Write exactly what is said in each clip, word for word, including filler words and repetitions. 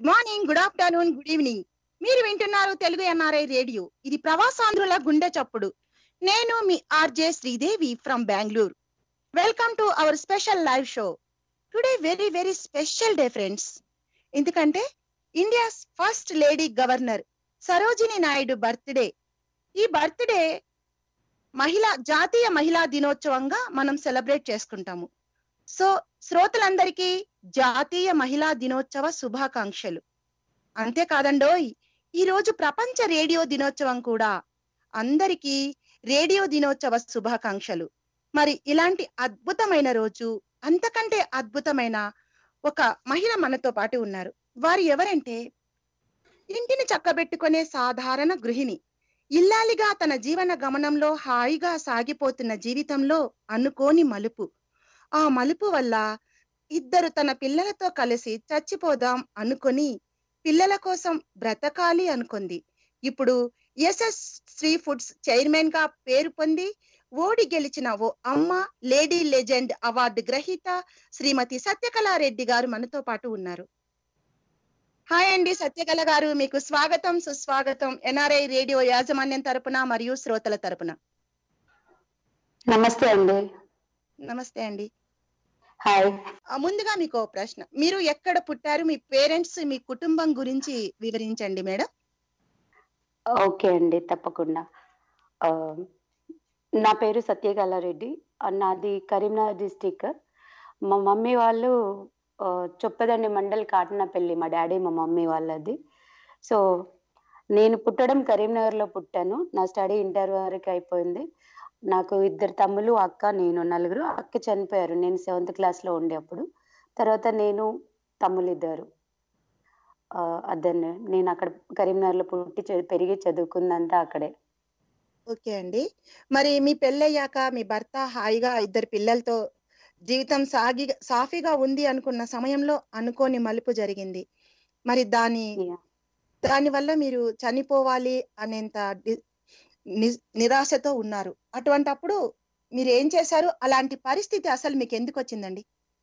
Good morning, good afternoon, good evening. మీరు వింటున్నారు Telugu NRI radio. ఇది ప్రవాసాంధ్రుల గుండె చప్పుడు. నేను మీ RJ Sridevi from Bengaluru. Welcome to our special live show. Today very very special day friends. ఎందుకంటే India's first lady governor Sarojini Naidu birthday. ఈ బర్త్డే మహిళా జాతీయ మహిళా దినోత్సవంగా మనం సెలబ్రేట్ చేసుకుంటాము. సో శ్రోతలందరికీ జాతీయ మహిళా దినోత్సవ శుభాకాంక్షలు. అంతేకాదండోయ్, ఈ రోజు ప్రపంచ రేడియో దినోత్సవం కూడా. అందరికీ రేడియో దినోత్సవ శుభాకాంక్షలు. మరి ఇలాంటి అద్భుతమైన రోజు, అంతకంటే అద్భుతమైన ఒక మహిళ మనతో పాటు ఉన్నారు. వారు ఎవరంటే ఇంటిని చక్కబెట్టుకునే సాధారణ గృహిణి. ఇల్లాలిగా తన జీవన గమనంలో హాయిగా సాగిపోతున్న జీవితంలో అనుకోని మలుపు. ఆ మలుపు వల్ల ఇద్దరు తన పిల్లలతో కలిసి చచ్చిపోదాం అనుకొని పిల్లల కోసం బ్రతకాలి అనుకుంది. ఇప్పుడు ఎస్ఎస్ శ్రీ ఫుడ్స్ చైర్మన్ గా పేరు పొంది ఓడి గెలిచిన ఓ అమ్మ, లేడీ లెజెండ్ అవార్డు గ్రహీత శ్రీమతి సత్యకళ రెడ్డి గారు మనతో పాటు ఉన్నారు. హాయ్ అండి సత్యకళ గారు, మీకు స్వాగతం సుస్వాగతం ఎన్ఆర్ఐ రేడియో యాజమాన్యం తరపున మరియు శ్రోతల తరపున. నమస్తే అండి. నమస్తే అండి. హాయ్. ముందుగా మీకు ప్రశ్న, మీరు ఎక్కడ పుట్టారు, మీ పేరెంట్స్, మీ కుటుంబం గురించి వివరించండి మేడం. ఓకే అండి, తప్పకుండా. నా పేరు సత్యకళ రెడ్డి, నాది కరీంనగర్ డిస్టిక్. మా మమ్మీ వాళ్ళు చొప్పదండి మండల్ కాటనపల్లి, మా డాడీ మా మమ్మీ వాళ్ళది. సో నేను పుట్టడం కరీంనగర్లో పుట్టాను. నా స్టడీ ఇంటర్ వరకు అయిపోయింది. నాకు ఇద్దరు తమ్ములు, అక్క, నేను నలుగురు. అక్క చనిపోయారు నేను సెవెంత్ క్లాస్లో ఉండే అప్పుడు. తర్వాత నేను తమ్ములు ఇద్దరు. అద్దరిని నేను అక్కడ కరీంనగర్లో పుట్టి పెరిగి చదువుకుందంతా అక్కడే. ఓకే అండి. మరి మీ పెళ్ళయ్యాక మీ భర్త హాయిగా ఇద్దరు పిల్లలతో జీవితం సాగి సాఫీగా ఉంది అనుకున్న సమయంలో అనుకోని మలుపు జరిగింది. మరి దాని దాని వల్ల మీరు చనిపోవాలి అనేంత నిరాశతో ఉన్నారు. అటువంటప్పుడు మీరు ఏం చేశారు? అలాంటి పరిస్థితి అసలు మీకు ఎందుకు వచ్చిందండి?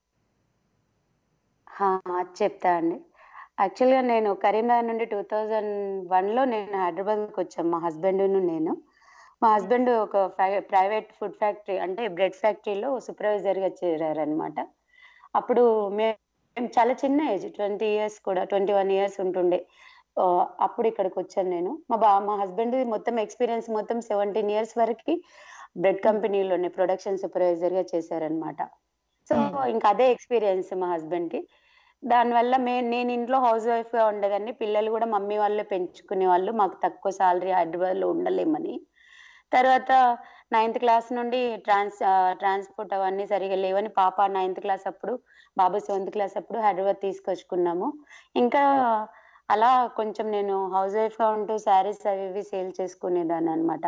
చెప్తా అండి. యాక్చువల్గా నేను కరీంనగర్ నుండి టూ థౌజండ్ వన్లో నేను హైదరాబాద్కి వచ్చాను, మా హస్బెండ్ నేను. మా హస్బెండ్ ఒక ప్రైవేట్ ఫుడ్ ఫ్యాక్టరీ, అంటే బ్రెడ్ ఫ్యాక్టరీలో సూపర్వైజర్గా చేరారనమాట. అప్పుడు మేము చాలా చిన్న ఏజ్, ట్వంటీ ఇయర్స్ కూడా ట్వంటీ వన్ ఇయర్స్ ఉంటుండే. అప్పుడు ఇక్కడికి వచ్చాను నేను. మా బా మా హస్బెండ్ మొత్తం ఎక్స్పీరియన్స్ మొత్తం సెవెంటీన్ ఇయర్స్ వరకు బ్రెడ్ కంపెనీలోనే ప్రొడక్షన్ సూపర్వైజర్గా చేశారనమాట. సో ఇంకా అదే ఎక్స్పీరియన్స్ మా హస్బెండ్కి. దానివల్ల మే నేను ఇంట్లో హౌస్ వైఫ్గా ఉండేదాన్ని. పిల్లలు కూడా మమ్మీ వాళ్ళే పెంచుకునే వాళ్ళు. మాకు తక్కువ శాలరీ హైదరాబాద్లో ఉండలేమని. తర్వాత నైన్త్ క్లాస్ నుండి ట్రాన్స్ ట్రాన్స్పోర్ట్ అవన్నీ సరిగా లేవని పాప నైన్త్ క్లాస్ అప్పుడు, బాబు సెవెంత్ క్లాస్ అప్పుడు హైదరాబాద్ తీసుకొచ్చుకున్నాము. ఇంకా అలా కొంచెం నేను హౌస్ వైఫ్గా ఉంటూ శారీస్ అవి ఇవి సేల్ చేసుకునేదాన్ని అనమాట.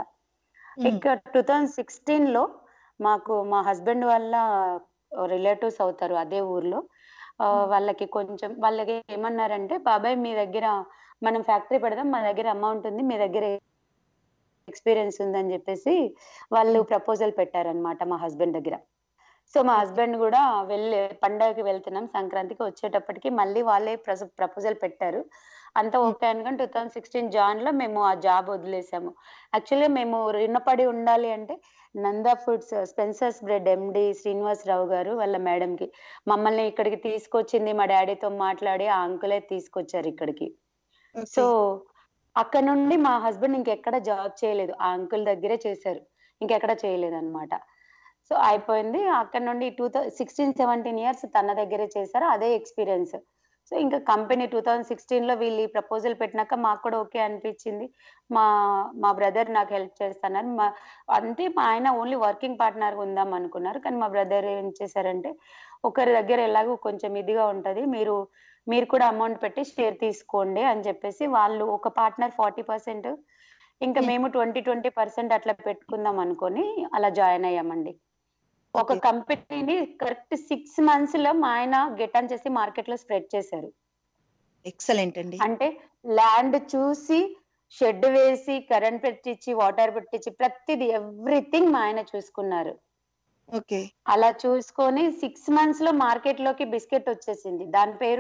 ఇక టూ థౌజండ్ సిక్స్టీన్లో మాకు మా హస్బెండ్ వాళ్ళ రిలేటివ్స్ అవుతారు అదే ఊర్లో. వాళ్ళకి కొంచెం వాళ్ళకి ఏమన్నారంటే, బాబాయ్ మీ దగ్గర మనం ఫ్యాక్టరీ పెడదాం, మా దగ్గర అమౌంట్ ఉంది, మీ దగ్గర ఎక్స్పీరియన్స్ ఉందని చెప్పేసి వాళ్ళు ప్రపోజల్ పెట్టారనమాట మా హస్బెండ్ దగ్గర. సో మా హస్బెండ్ కూడా వెళ్ళి పండగకి వెళ్తున్నాం సంక్రాంతికి, వచ్చేటప్పటికి మళ్ళీ వాళ్ళే ప్రపోజల్ పెట్టారు. అంతా ఓకే అనుకుని టూ థౌజండ్ సిక్స్టీన్ జాన్ లో మేము ఆ జాబ్ వదిలేసాము. యాక్చువల్గా మేము రుణపడి ఉండాలి అంటే Nanda foods Spencer's bread MD Srinivasa Rao గారు వాళ్ళ మేడంకి మమ్మల్ని ఇక్కడికి తీసుకొచ్చింది, మా డాడీతో మాట్లాడి ఆ అంకులే తీసుకొచ్చారు ఇక్కడికి. సో అక్కడ నుండి మా హస్బెండ్ ఇంకెక్కడ జాబ్ చేయలేదు, ఆ అంకుల్ దగ్గరే చేశారు, ఇంకెక్కడ చేయలేదు అనమాట. సో అయిపోయింది. అక్కడ నుండి two thousand sixteen seventeen years తన దగ్గరే చేశారు, అదే ఎక్స్పీరియన్స్. సో ఇంకా కంపెనీ టూ థౌజండ్ సిక్స్టీన్ లో వీళ్ళు ప్రపోజల్ పెట్టినాక మాకు కూడా ఓకే అనిపించింది. మా మా బ్రదర్ నాకు హెల్ప్ చేస్తున్నారు. మా అంటే మా ఆయన ఓన్లీ వర్కింగ్ పార్ట్నర్ ఉందాం అనుకున్నారు, కానీ మా బ్రదర్ ఏం చేశారంటే, ఒకరి దగ్గర ఎలాగో కొంచెం ఇదిగా ఉంటది, మీరు మీరు కూడా అమౌంట్ పెట్టి షేర్ తీసుకోండి అని చెప్పేసి వాళ్ళు ఒక పార్ట్నర్ ఫార్టీ పర్సెంట్ ఇంకా మేము ట్వంటీ ట్వంటీ పర్సెంట్ అట్లా పెట్టుకుందాం అనుకొని అలా జాయిన్ అయ్యామండి. ఒక కంపెనీని కరెక్ట్ సిక్స్ మంత్స్ లో మా ఆయన గెట్ ఆన్ చేసి మార్కెట్ లో స్ప్రెడ్ చేశారు. ఎక్సలెంట్ అండి. అంటే ల్యాండ్ చూసి, షెడ్ వేసి, కరెంట్ పెట్టించి, వాటర్ పెట్టించి, ప్రతిది ఎవ్రీథింగ్ మా ఆయన చూసుకున్నారు. ఓకే. అలా చూసుకొని సిక్స్ మంత్స్ లో మార్కెట్ లోకి బిస్కెట్ వచ్చేసింది. దాని పేరు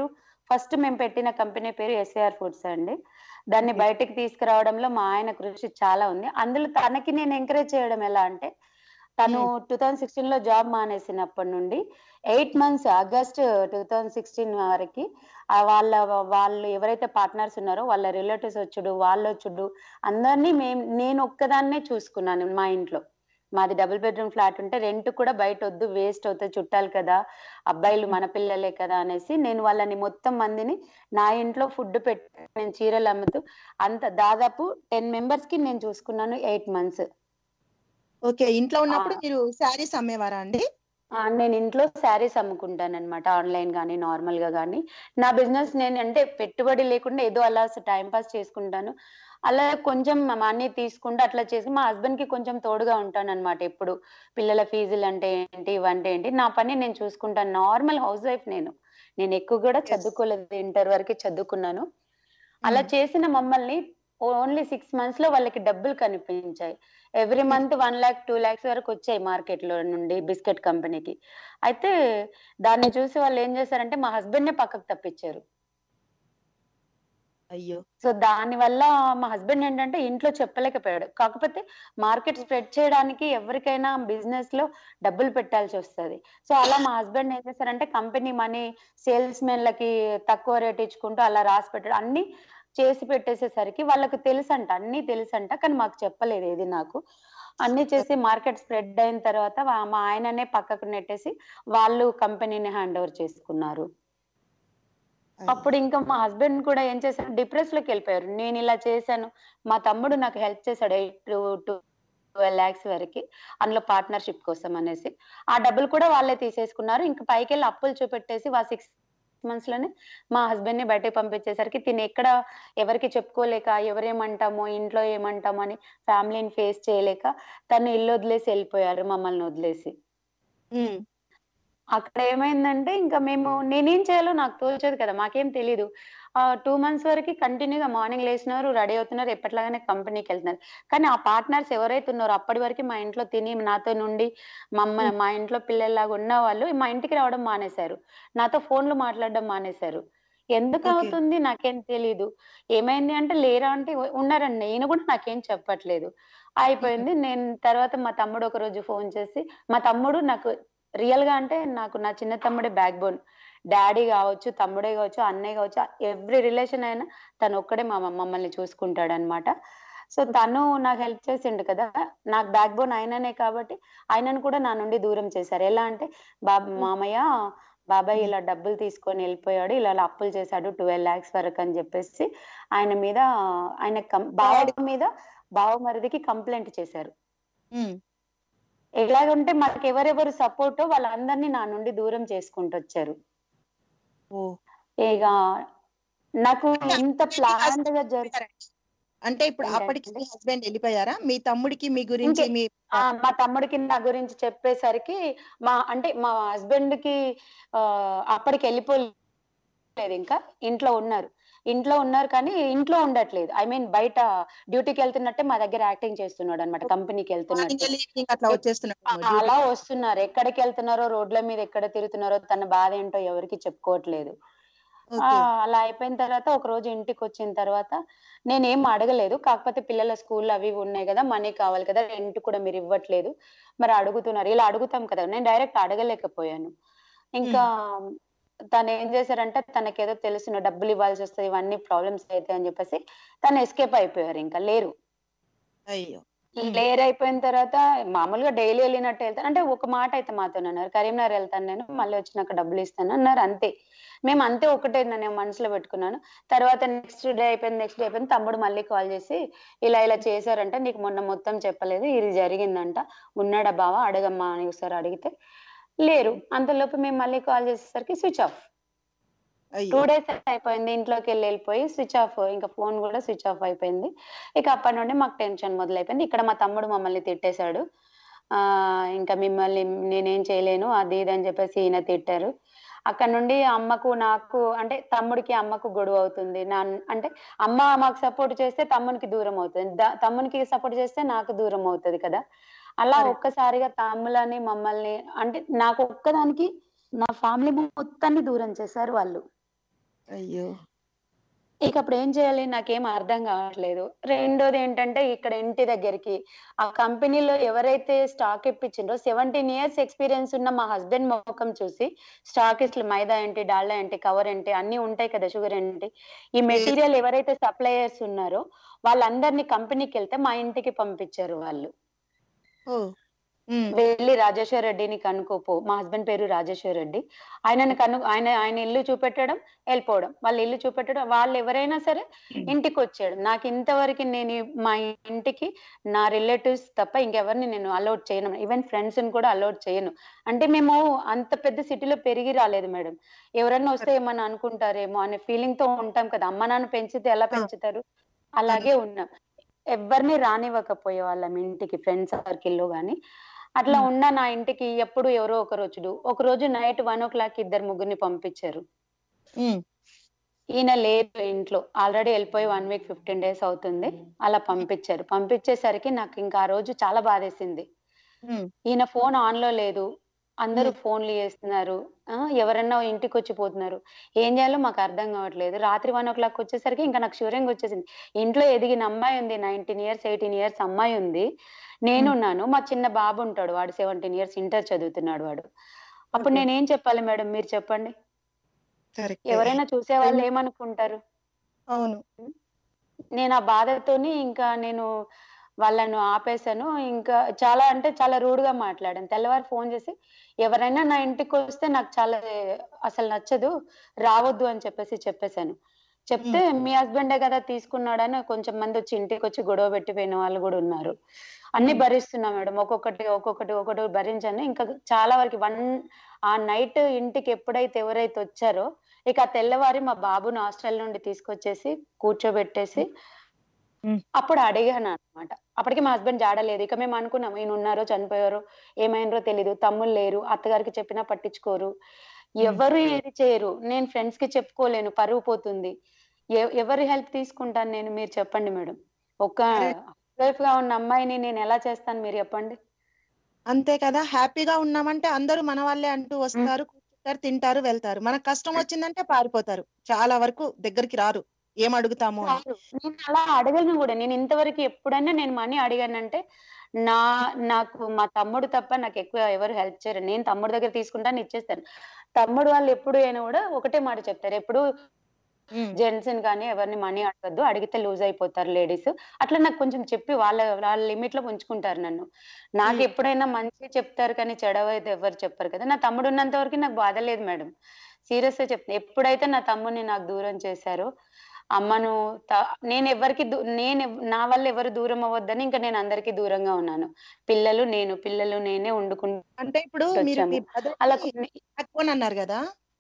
ఫస్ట్ మేము పెట్టిన కంపెనీ పేరు ఎస్ఏఆర్ ఫుడ్స్ అండి. దాన్ని బయటికి తీసుకురావడంలో మా ఆయన కృషి చాలా ఉంది. అందులో తనకి నేను ఎంకరేజ్ చేయడం ఎలా అంటే, తను టూ థౌజండ్ సిక్స్టీన్ లో జాబ్ మానేసినప్పటి నుండి eight months August two thousand sixteen వరకు వాళ్ళ వాళ్ళు ఎవరైతే పార్ట్నర్స్ ఉన్నారో వాళ్ళ రిలేటివ్స్ వచ్చుడు, వాళ్ళు వచ్చుడు, అందరినీ మేము నేను ఒక్కదాన్నే చూసుకున్నాను మా ఇంట్లో. మాది డబుల్ బెడ్రూమ్ ఫ్లాట్ ఉంటే రెంట్ కూడా బయట వద్దు, వేస్ట్ అవుతుంది, చుట్టాలు కదా, అబ్బాయిలు మన పిల్లలే కదా అనేసి నేను వాళ్ళని మొత్తం మందిని నా ఇంట్లో ఫుడ్ పెట్టి నేను చీరలు అమ్ముతూ అంత దాదాపు టెన్ మెంబర్స్ కి నేను చూసుకున్నాను ఎయిట్ మంత్స్. ఓకే, ఇంట్లో ఉన్నప్పుడు మీరు శారీస్ అమ్మేవారా అండి? నేను ఇంట్లో శారీస్ అమ్ముకుంటాను అనమాట, ఆన్లైన్ గానీ నార్మల్ గా గానీ. నా బిజినెస్ నేను అంటే పెట్టుబడి లేకుండా ఏదో అలా టైం పాస్ చేసుకుంటాను. అలా కొంచెం మనీ తీసుకుంటూ అట్లా చేసి మా హస్బెండ్ కి కొంచెం తోడుగా ఉంటాను అనమాట. ఎప్పుడు పిల్లల ఫీజులు అంటే ఏంటి, ఇవంటే ఏంటి, నా పని నేను చూసుకుంటాను. నార్మల్ హౌస్ వైఫ్ నేను. నేను ఎక్కువ కూడా చదువుకోలేదు, ఇంటర్ వరకు చదువుకున్నాను. అలా చేసిన మమ్మల్ని ఓన్లీ సిక్స్ మంత్స్ లో వాళ్ళకి డబ్బులు కనిపించాయి. Every month one lakh two lakhs వరకు వచ్చాయి మార్కెట్ లో నుండి బిస్కెట్ కంపెనీకి. అయితే దాన్ని చూసి వాళ్ళు ఏం చేశారంటే మా హస్బెండ్ నే పక్కకు తప్పించారు. అయ్యో. సో దాని వల్ల మా హస్బెండ్ ఏంటంటే ఇంట్లో చెప్పలేకపోయాడు. కాకపోతే మార్కెట్ స్ప్రెడ్ చేయడానికి ఎవరికైనా బిజినెస్ లో డబ్బులు పెట్టాల్సి వస్తుంది. సో అలా మా హస్బెండ్ ఏం చేశారంటే కంపెనీ మనీ సేల్స్ మెన్లకి తక్కువ రేట్ ఇచ్చుకుంటూ అలా రాసి పెట్టాడు. అన్ని చేసి పెట్టేసేసరికి వాళ్ళకు తెలుసంట, అన్ని తెలుసంట, కానీ మాకు చెప్పలేదు ఏది. నాకు అన్ని చేసి మార్కెట్ స్ప్రెడ్ అయిన తర్వాత మా ఆయననే పక్కకు నెట్టేసి వాళ్ళు కంపెనీని హ్యాండ్ ఓవర్ చేసుకున్నారు. అప్పుడు ఇంకా మా హస్బెండ్ కూడా ఏం చేశారు, డిప్రెస్ లోకి వెళ్ళిపోయారు. నేను ఇలా చేశాను, మా తమ్ముడు నాకు హెల్ప్ చేశాడు ఎయిట్ టు ట్వెల్వ్ లాక్స్ వరకు అందులో పార్ట్నర్షిప్ కోసం అనేసి. ఆ డబ్బులు కూడా వాళ్ళే తీసేసుకున్నారు. ఇంకా పైకి వెళ్ళి అప్పులు చూపెట్టేసి వా సిక్స్ మంత్స్ లోనే మా హస్బెండ్ ని బయటకు పంపించేసరికి తిని ఎక్కడ ఎవరికి చెప్పుకోలేక, ఎవరేమంటామో, ఇంట్లో ఏమంటామో అని ఫ్యామిలీని ఫేస్ చేయలేక తను ఇల్లు వదిలేసి వెళ్ళిపోయారు మమ్మల్ని వదిలేసి. అక్కడ ఏమైందంటే ఇంకా మేము నేనేం చేయాలో నాకు తోచదు కదా, మాకేం తెలీదు. ఆ టూ మంత్స్ వరకు కంటిన్యూగా మార్నింగ్ లేచినారు, రెడీ అవుతున్నారు, ఎప్పటిలాగానే కంపెనీకి వెళ్తున్నారు. కానీ ఆ పార్ట్నర్స్ ఎవరైతే ఉన్నారో అప్పటి వరకు మా ఇంట్లో తిని నాతో నుండి మమ్మ మా ఇంట్లో పిల్లల్లాగా ఉన్న వాళ్ళు మా ఇంటికి రావడం మానేశారు, నాతో ఫోన్లు మాట్లాడడం మానేశారు. ఎందుకు అవుతుంది నాకేం తెలీదు. ఏమైంది అంటే లేరా అంటే ఉన్నారండి, నేను కూడా నాకేం చెప్పట్లేదు. అయిపోయింది. నేను తర్వాత మా తమ్ముడు ఒక రోజు ఫోన్ చేసి, మా తమ్ముడు నాకు రియల్ గా అంటే నాకు నా చిన్న తమ్ముడే బ్యాక్ బోన్. డాడీ కావచ్చు, తమ్ముడే కావచ్చు, అన్నయ్య కావచ్చు, ఎవ్రీ రిలేషన్ అయినా తను ఒక్కడే మా మమ్మల్ని చూసుకుంటాడు అనమాట. సో తను నాకు హెల్ప్ చేసిండు కదా, నాకు బ్యాక్ బోన్ ఆయననే కాబట్టి ఆయనను కూడా నా నుండి దూరం చేశారు. ఎలా అంటే బాబు మామయ్య బాబాయ్ ఇలా డబ్బులు తీసుకొని వెళ్ళిపోయాడు, ఇలా అప్పులు చేశాడు ట్వెల్వ్ లాక్స్ వరకు అని చెప్పేసి ఆయన మీద ఆయన బావ మీద బావమరిదికి కంప్లైంట్ చేశారు. ఎలాగంటే మనకి ఎవరెవరు సపోర్టో వాళ్ళందరినీ నా నుండి దూరం చేసుకుంటూ వచ్చారు. ఇక నాకు ఇంత ప్లాన్ గా జరుగుతుంది అంటే ఇప్పుడు అప్పటికి మీ హస్బెండ్ వెళ్ళిపోయారా? మీ తమ్ముడికి మీ గురించి మీ మా తమ్ముడికి నా గురించి చెప్పేసరికి మా అంటే మా హస్బెండ్ కి ఆ అప్పటికి వెళ్ళిపోలేదు, ఇంకా ఇంట్లో ఉన్నారు. ఇంట్లో ఉన్నారు కానీ ఇంట్లో ఉండట్లేదు. ఐ మీన్ బయట డ్యూటీకి వెళ్తున్నట్టే మా దగ్గర యాక్టింగ్ చేస్తున్నాడు అనమాట, కంపెనీకి వెళ్తున్నట్టు. అలా వస్తున్నారు. ఎక్కడికి వెళ్తున్నారో, రోడ్ల మీద ఎక్కడ తిరుగుతున్నారో, తన బాధ ఏంటో ఎవరికి చెప్పుకోవట్లేదు. అలా అయిపోయిన తర్వాత ఒక రోజు ఇంటికి వచ్చిన తర్వాత నేనేం అడగలేదు. కాకపోతే పిల్లల స్కూల్ అవి ఉన్నాయి కదా, మనీ కావాలి కదా, రెంట్ కూడా మీరు ఇవ్వట్లేదు, మరి అడుగుతున్నారు, ఇలా అడుగుతాం కదా. నేను డైరెక్ట్ అడగలేకపోయాను. ఇంకా తను ఏం చేశారంటే తనకేదో తెలుసు డబ్బులు ఇవ్వాల్సి వస్తుంది, ఇవన్నీ ప్రాబ్లమ్స్ అవుతాయి అని చెప్పేసి తను ఎస్కేప్ అయిపోయారు, ఇంకా లేరు. అయ్యో. లేరు అయిపోయిన తర్వాత మామూలుగా డైలీ వెళ్ళినట్టు వెళ్తాను అంటే ఒక మాట అయితే మాతో అన్నారు, కరీంనగర్ వెళ్తాను నేను, మళ్ళీ వచ్చినాక డబ్బులు ఇస్తాను అన్నారు. అంతే, మేము అంతే ఒకటే నేను మనసులో పెట్టుకున్నాను. తర్వాత నెక్స్ట్ డే అయిపోయింది, నెక్స్ట్ డే అయిపోయింది, తమ్ముడు మళ్ళీ కాల్ చేసి ఇలా ఇలా చేశారంట, నీకు మొన్న మొత్తం చెప్పలేదు, ఇది జరిగిందంట, ఉన్నాడా బావ అడగమ్మా అని ఒకసారి అడిగితే లేరు. అంతలోపు మేము మళ్ళీ కాల్ చేసేసరికి స్విచ్ ఆఫ్. టూ డేస్ అయిపోయింది, ఇంట్లోకి వెళ్ళి వెళ్ళిపోయి స్విచ్ ఆఫ్, ఇంకా ఫోన్ కూడా స్విచ్ ఆఫ్ అయిపోయింది. ఇక అప్పటి నుండి మాకు టెన్షన్ మొదలైపోయింది. ఇక్కడ మా తమ్ముడు మమ్మల్ని తిట్టేశాడు, ఆ ఇంకా మిమ్మల్ని నేనేం చేయలేను అది ఇది అని చెప్పేసి ఈయన తిట్టారు. అక్కడ నుండి అమ్మకు నాకు అంటే తమ్ముడికి అమ్మకు గొడవ అవుతుంది. నా అంటే అమ్మ మాకు సపోర్ట్ చేస్తే తమ్మునికి దూరం అవుతుంది, తమ్మునికి సపోర్ట్ చేస్తే నాకు దూరం అవుతుంది కదా. అలా ఒక్కసారిగా తమ్ములని మమ్మల్ని అంటే నాకు ఒక్కదానికి నా ఫ్యామిలీ మొత్తాన్ని దూరం చేశారు వాళ్ళు. అయ్యో! ఇక అప్పుడు ఏం చేయాలి? నాకేం అర్థం కావట్లేదు. రెండోది ఏంటంటే ఇక్కడ ఇంటి దగ్గరికి ఆ కంపెనీలో ఎవరైతే స్టాక్ ఇప్పించిండ్రో పదిహేడు ఇయర్స్ ఎక్స్‌పీరియన్స్ ఉన్న మా హస్బెండ్ మొఖం చూసి స్టాకిస్ట్‌లు మైదా ఏంటి, డాల్డా ఏంటి, కవర్ ఏంటి అన్నీ ఉంటాయి కదా! షుగర్ ఏంటి. ఈ పేరు మెటీరియల్ ఎవరైతే సప్లయర్స్ ఉన్నారో వాళ్ళందరిని కంపెనీకెళ్తే మా ఇంటికి పంపించారు వాళ్ళు. ఓహ్! హ్మ్. వెళ్లి రాజేశ్వర రెడ్డిని కనుక్కోపో. మా హస్బెండ్ పేరు రాజేశ్వర రెడ్డి. ఆయనని కను ఆయన ఆయన ఇల్లు చూపెట్టడం, ఎళ్ళిపోవడం. వాళ్ళ ఇల్లు చూపెట్టడం. వాళ్ళెవరైనా సరే ఇంటికొచ్చేయడం. నాకింతవరకి నేను మా ఇంటికి నా రిలేటివ్స్ తప్ప ఇంకెవరిని నేను అలౌడ్ చేయను. ఈవెన్ ఫ్రెండ్స్‌ని కూడా అలౌడ్ చేయను. అంటే మేము అంత పెద్ద సిటీలో పెరిగి రాలేదు మేడం. ఎవరన్నా వస్తే ఏమన్నా అనుకుంటారేమో అనే ఫీలింగ్‌తో ఉంటాం కదా! అమ్మ నాన్న పెంచితే ఎలా ఆ! పెంచుతారు? అది. అలాగే ఉన్నాం. ఎవ్వరిని రానివ్వకపోయేవాళ్ళం ఇంటికి ఫ్రెండ్స్ సర్కిల్‌లో గాని. అట్లా హ్మ్. ఉన్న నా ఇంటికి ఎప్పుడు ఎవరో ఒకరొచ్చుడు. ఒకరోజు నైట్ ఒకటి ఇద్దరు ముగ్గురిని పంపించారు. హ్మ్. ఈయన లేరు ఇంట్లో. ఆల్రెడీ ఎళ్ళిపోయి ఒక వీక్ పదిహేను డేస్ అవుతుంది. అలా పంపించారు. పంపించేసరికి నాకింక ఆ రోజు చాలా బాధేసింది. హ్మ్. ఈయన ఫోన్ ఆన్‌లో లేదు. అందరూ హ్మ్. ఫోన్‌లు చేస్తున్నారు. ఆ! ఎవరన్నా ఇంటికొచ్చి పోతున్నారు. ఏం చేయాలో మాకర్థం కావట్లేదు. రాత్రి ఒకటి వచ్చేసరికి ఇంక నాకు షూరింగ్ వచ్చేసింది. ఇంట్లో ఎదిగిన అమ్మాయుంది. పంతొమ్మిది ఇయర్స్, పద్దెనిమిది ఇయర్స్ అమ్మాయుంది. హ్మ్. నేనున్నాను. మా చిన్న బాబుంటాడు. వాడు పదిహేడు ఇయర్స్ ఇంటర్ చదువుతున్నాడు వాడు. అప్పుడు ఓకే. నేనేం చెప్పాలి మేడం మీరు చెప్పండి? కరెక్టే. ఎవరైనా చూసేవాళ్ళు అయినా ఏమనుకుంటారు? అవును. హ్మ్. నేను ఆ బాధతోని ఇంకా నేను వాళ్ళను ఆపేసాను. ఇంకా చాలా అంటే చాలా రూడ్‌గా మాట్లాడాను. తెల్లవారి ఫోను చేసి, "ఎవరైనా నా ఇంటికొస్తే నాకు చాలా అసలు నచ్చదు. రావద్దు" అని చెప్పేసి చెప్పేసాను. చెప్తే, హ్మ్. "మీ హస్బెండే కదా తీసుకున్నాడని" కొంచెం మందొచ్చి ఇంటికొచ్చి గొడవ పెట్టిపోయిన వాళ్ళు గూడా ఉన్నారు. అన్నీ హ్మ్. భరిస్తున్నా మేడం. ఒక్కొక్కటి, ఒక్కొక్కటి, ఒక్కొక్కటి భరించాను. ఇంకా చాలా వరకు వన్ ఆ నైట్ ఇంటికెప్పుడైతే ఎవరైతే వచ్చారో, ఇక ఆ తెల్లవారి మా బాబుని హాస్టల్ నుండి తీసుకొచ్చేసి, కూర్చోబెట్టేసి హ్మ్. అప్పుడు అడిగాననమాట. అప్పటికి మా హస్బెండ్ జాడ లేదు. ఇక మేమనుకున్నాం ఈయనున్నారో, చనిపోయారో, ఏమైండ్రో తెలీదు. తమ్ముళ్ళు లేరు. అత్తగారికి చెప్పినా పట్టించుకోరు. హ్మ్. ఎవరు ఏది చేయరు. నేను ఫ్రెండ్స్‌కి చెప్పుకోలేను. పరువు పోతుంది. ఎ ఎవరి హెల్ప్ తీసుకుంటాను నేను మీరు చెప్పండి మేడం. ఒక కరెక్ట్. వైఫ్‌గా ఉన్న అమ్మాయిని నేనెలా చేస్తాను మీరు చెప్పండి? అంతే కదా! హ్యాపీగా ఉన్నామంటే అందరూ మన వాళ్ళే అంటూ హ్మ్. వస్తారు, కూర్చుంటారు, తింటారు, వెళ్తారు. మనకు కష్టం వచ్చిందంటే పారిపోతారు. చాలా వరకు దగ్గరికి రారు. ఏం అడుగుతాము అని. రారు. నేనలా అడగను గూడా. నేనింతవరకు ఎప్పుడైనా నేను మనీ అడిగానంటే, నా నాకు మా తమ్ముడు తప్ప నాకెక్కువ ఎవరు హెల్ప్ చేయరు. నేను తమ్ముడు దగ్గర తీసుకుంటాను, ఇచ్చేస్తాను. తమ్ముడు వాళ్ళు ఎప్పుడు అయినా గూడా ఒకటే మాట చెప్తారు. ఎప్పుడు హ్మ్. జెంట్స్‌ని గాని ఎవరిని మనీ అడగొద్దు. అడిగితే లూజ్ అయిపోతారు లేడీస్. అట్లా నాకు కొంచెం చెప్పి వాళ్ళ వాళ్ళ లిమిట్‌లో ఉంచుకుంటారు నన్ను. హ్మ్. నాకెప్పుడైనా మంచి చెప్తారు కానీ చెడవైతే ఎవ్వరు చెప్పరు కదా! నా తమ్ముడున్నంత వరకు నాకు బాధ లేదు మేడం. సీరియస్‌గా చెప్తున్నా. ఎప్పుడైతే నా తమ్ముడిని నాకు దూరం చేశారో, అమ్మను త నేనెవ్వరికి దు నేను నా వల్ల ఎవరు దూరం అవ్వద్దని ఇంక నేను అందరికి దూరంగా ఉన్నాను. పిల్లలు నేను, పిల్లలు నేనే అంటే ఇప్పుడు మీరు మీ వండుకుంటొచ్చాము. అలా బ్రదర్‌ని కొన్ని బ్యాక్ బోన్ అన్నారు గదా!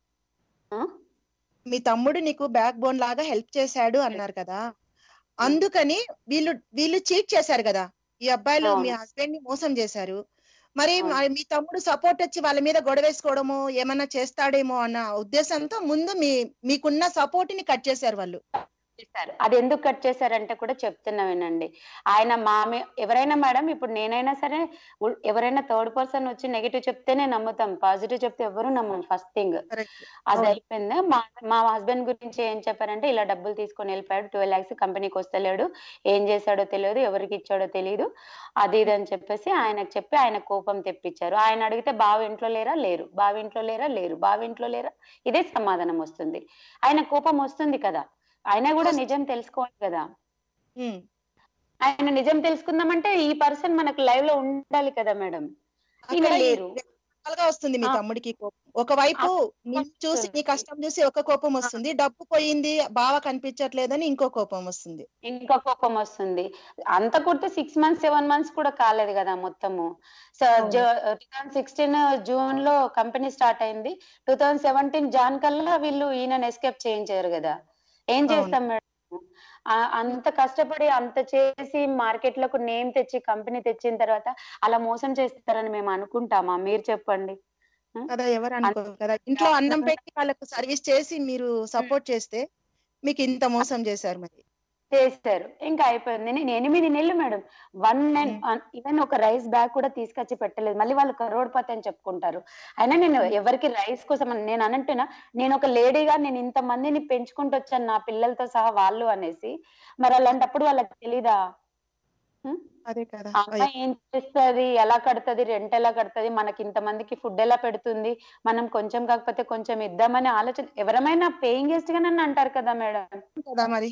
ఆ! మీ తమ్ముడు నీకు బ్యాక్ బోన్ లాగా హెల్ప్ చేశాడు అన్నారు కదా! హ్మ్. అందుకని వీళ్ళు వీళ్ళు చీట్ చేశారు గదా! ఈ అబ్బాయిలు మీ అవును. హస్బెండ్‌ని మోసం చేశారు. మరి అవును. మరి మీ తమ్ముడు సపోర్ట్ వచ్చి వాళ్ళ మీద గొడవేసుకోవడమో, ఏమన్నా చేస్తాడేమో అన్న ఉద్దేశంతో ముందు మీ మీకున్న సపోర్ట్‌ని కట్ చేశారు వాళ్ళు. చేశారు. అదెందుకు కట్ చేశారంటే కూడా చెప్తున్నా వినండి. ఆయన మామే ఎవరైనా మేడం ఇప్పుడు నేనైనా సరే ఉల్ ఎవరైనా థర్డ్ పర్సన్ వచ్చి నెగెటివ్ చెప్తేనే నమ్ముతాం. పాజిటివ్ చెప్తే ఎవరు నమ్మం ఫస్ట్ థింగ్. కరెక్ట్. అవును. అదయిపోయింది. మా మా హస్బెండ్ గురించి ఏం చెప్పారంటే, ఇలా డబ్బులు తీసుకొని ఎళ్ళిపోయాడు. పన్నెండు లక్షలు కంపెనీకొస్తలేడు. ఏం చేశాడో తెలియదు. ఎవరికిచ్చాడో తెలీదు. అది ఇది హ్మ్. అని చెప్పేసి ఆయనకు చెప్పి ఆయన కోపం తెప్పిచ్చారు. ఆయన అడిగితే బావ ఇంట్లో లేరా? లేరు. బావ ఇంట్లో లేరా? లేరు. బావ ఇంట్లో లేరా? ఇదే సమాధానం వస్తుంది. ఆయన కోపం వస్తుంది కదా! అయినా గూడా వస్ నిజం తెలుసుకోవాలి గదా! హ్మ్. ఆయన నిజం తెలుసుకుందామంటే ఈ పర్సన్ మనకు లైవ్‌లో ఉండాలి కదా మేడం. ఈయన అక్కడ ఈ లేరు. రెండు రకాలుగా వస్తుంది మీ ఆ! తమ్ముడికి కోపం. ఒకవైపు నిన్ను చూసి నీ అసలు కష్టం చూసి ఒక కోపం ఆ! వస్తుంది. డబ్బు పోయింది, బావ కనిపించట్లేదని ఇంకో కోపం వస్తుంది. ఇంకా కోపమొస్తుంది. అంత కొడితే ఆరు మంత్స్, ఏడు మంత్స్ కూడా కాలేదు గదా మొత్తము. సో, జ అవును. రెండు వేల పదహారు జూన్‌లో కంపెనీ స్టార్ట్ అయింది. రెండు వేల పదిహేడు జాన్ కల్లా వీళ్ళు ఈయనని ఎస్కేప్ చేయించారు గదా! ఏం అవును. చేస్తాం మేడం? ఆహ్, హ్మ్. అంత కష్టపడి అంత చేసి మార్కెట్‌లోకి నేమ్ తెచ్చి కంపెనీ తెచ్చిన తర్వాత అలా మోసం చేస్తారని మేము అనుకుంటామా? మీరు చెప్పండి. హ్మ్. కదా! ఎవరు అంత అనుకోరు కదా! ఇంట్లో అన్నం అంత పెట్టి వాళ్ళకు సర్విస్ చేసి మీరు హ్మ్. సపోర్ట్ చేస్తే మీకింత మోసం చేశారు మరి. చేశారు. ఇంకా అయిపోయింది. నేను ఎనిమిది నెలలు మేడం వన్ అండ్ ఈవెన్ ఒక రైస్ బ్యాగ్ కూడా తీసుకొచ్చి పెట్టలేదు. మళ్ళీ వాళ్ళు కరోడ్పతి అని చెప్పుకుంటారు. అయినా నేను ఎవరికి రైస్ కోసం నేను అనంటున్నా, నేను ఒక లేడీగా నేను ఇంత మందిని పెంచుకుంటూ వచ్చాను నా పిల్లలతో సహా వాళ్ళు అనేసి. మరి అలాంటప్పుడు వాళ్ళకి తెలీదా? అదే కదా. అమ్మాయి ఏం చేస్తది, ఎలా కడుతది, రెంట్ ఎలా కడుతది, మనకి ఇంతమందికి ఫుడ్ ఎలా పెడుతుంది, మనం కొంచెం కాకపోతే కొంచెం ఇద్దామనే ఆలోచన ఎవరమైనా పేయింగ్ గెస్ట్ గా నన్ను అంటారు కదా మేడం. కదా మరి.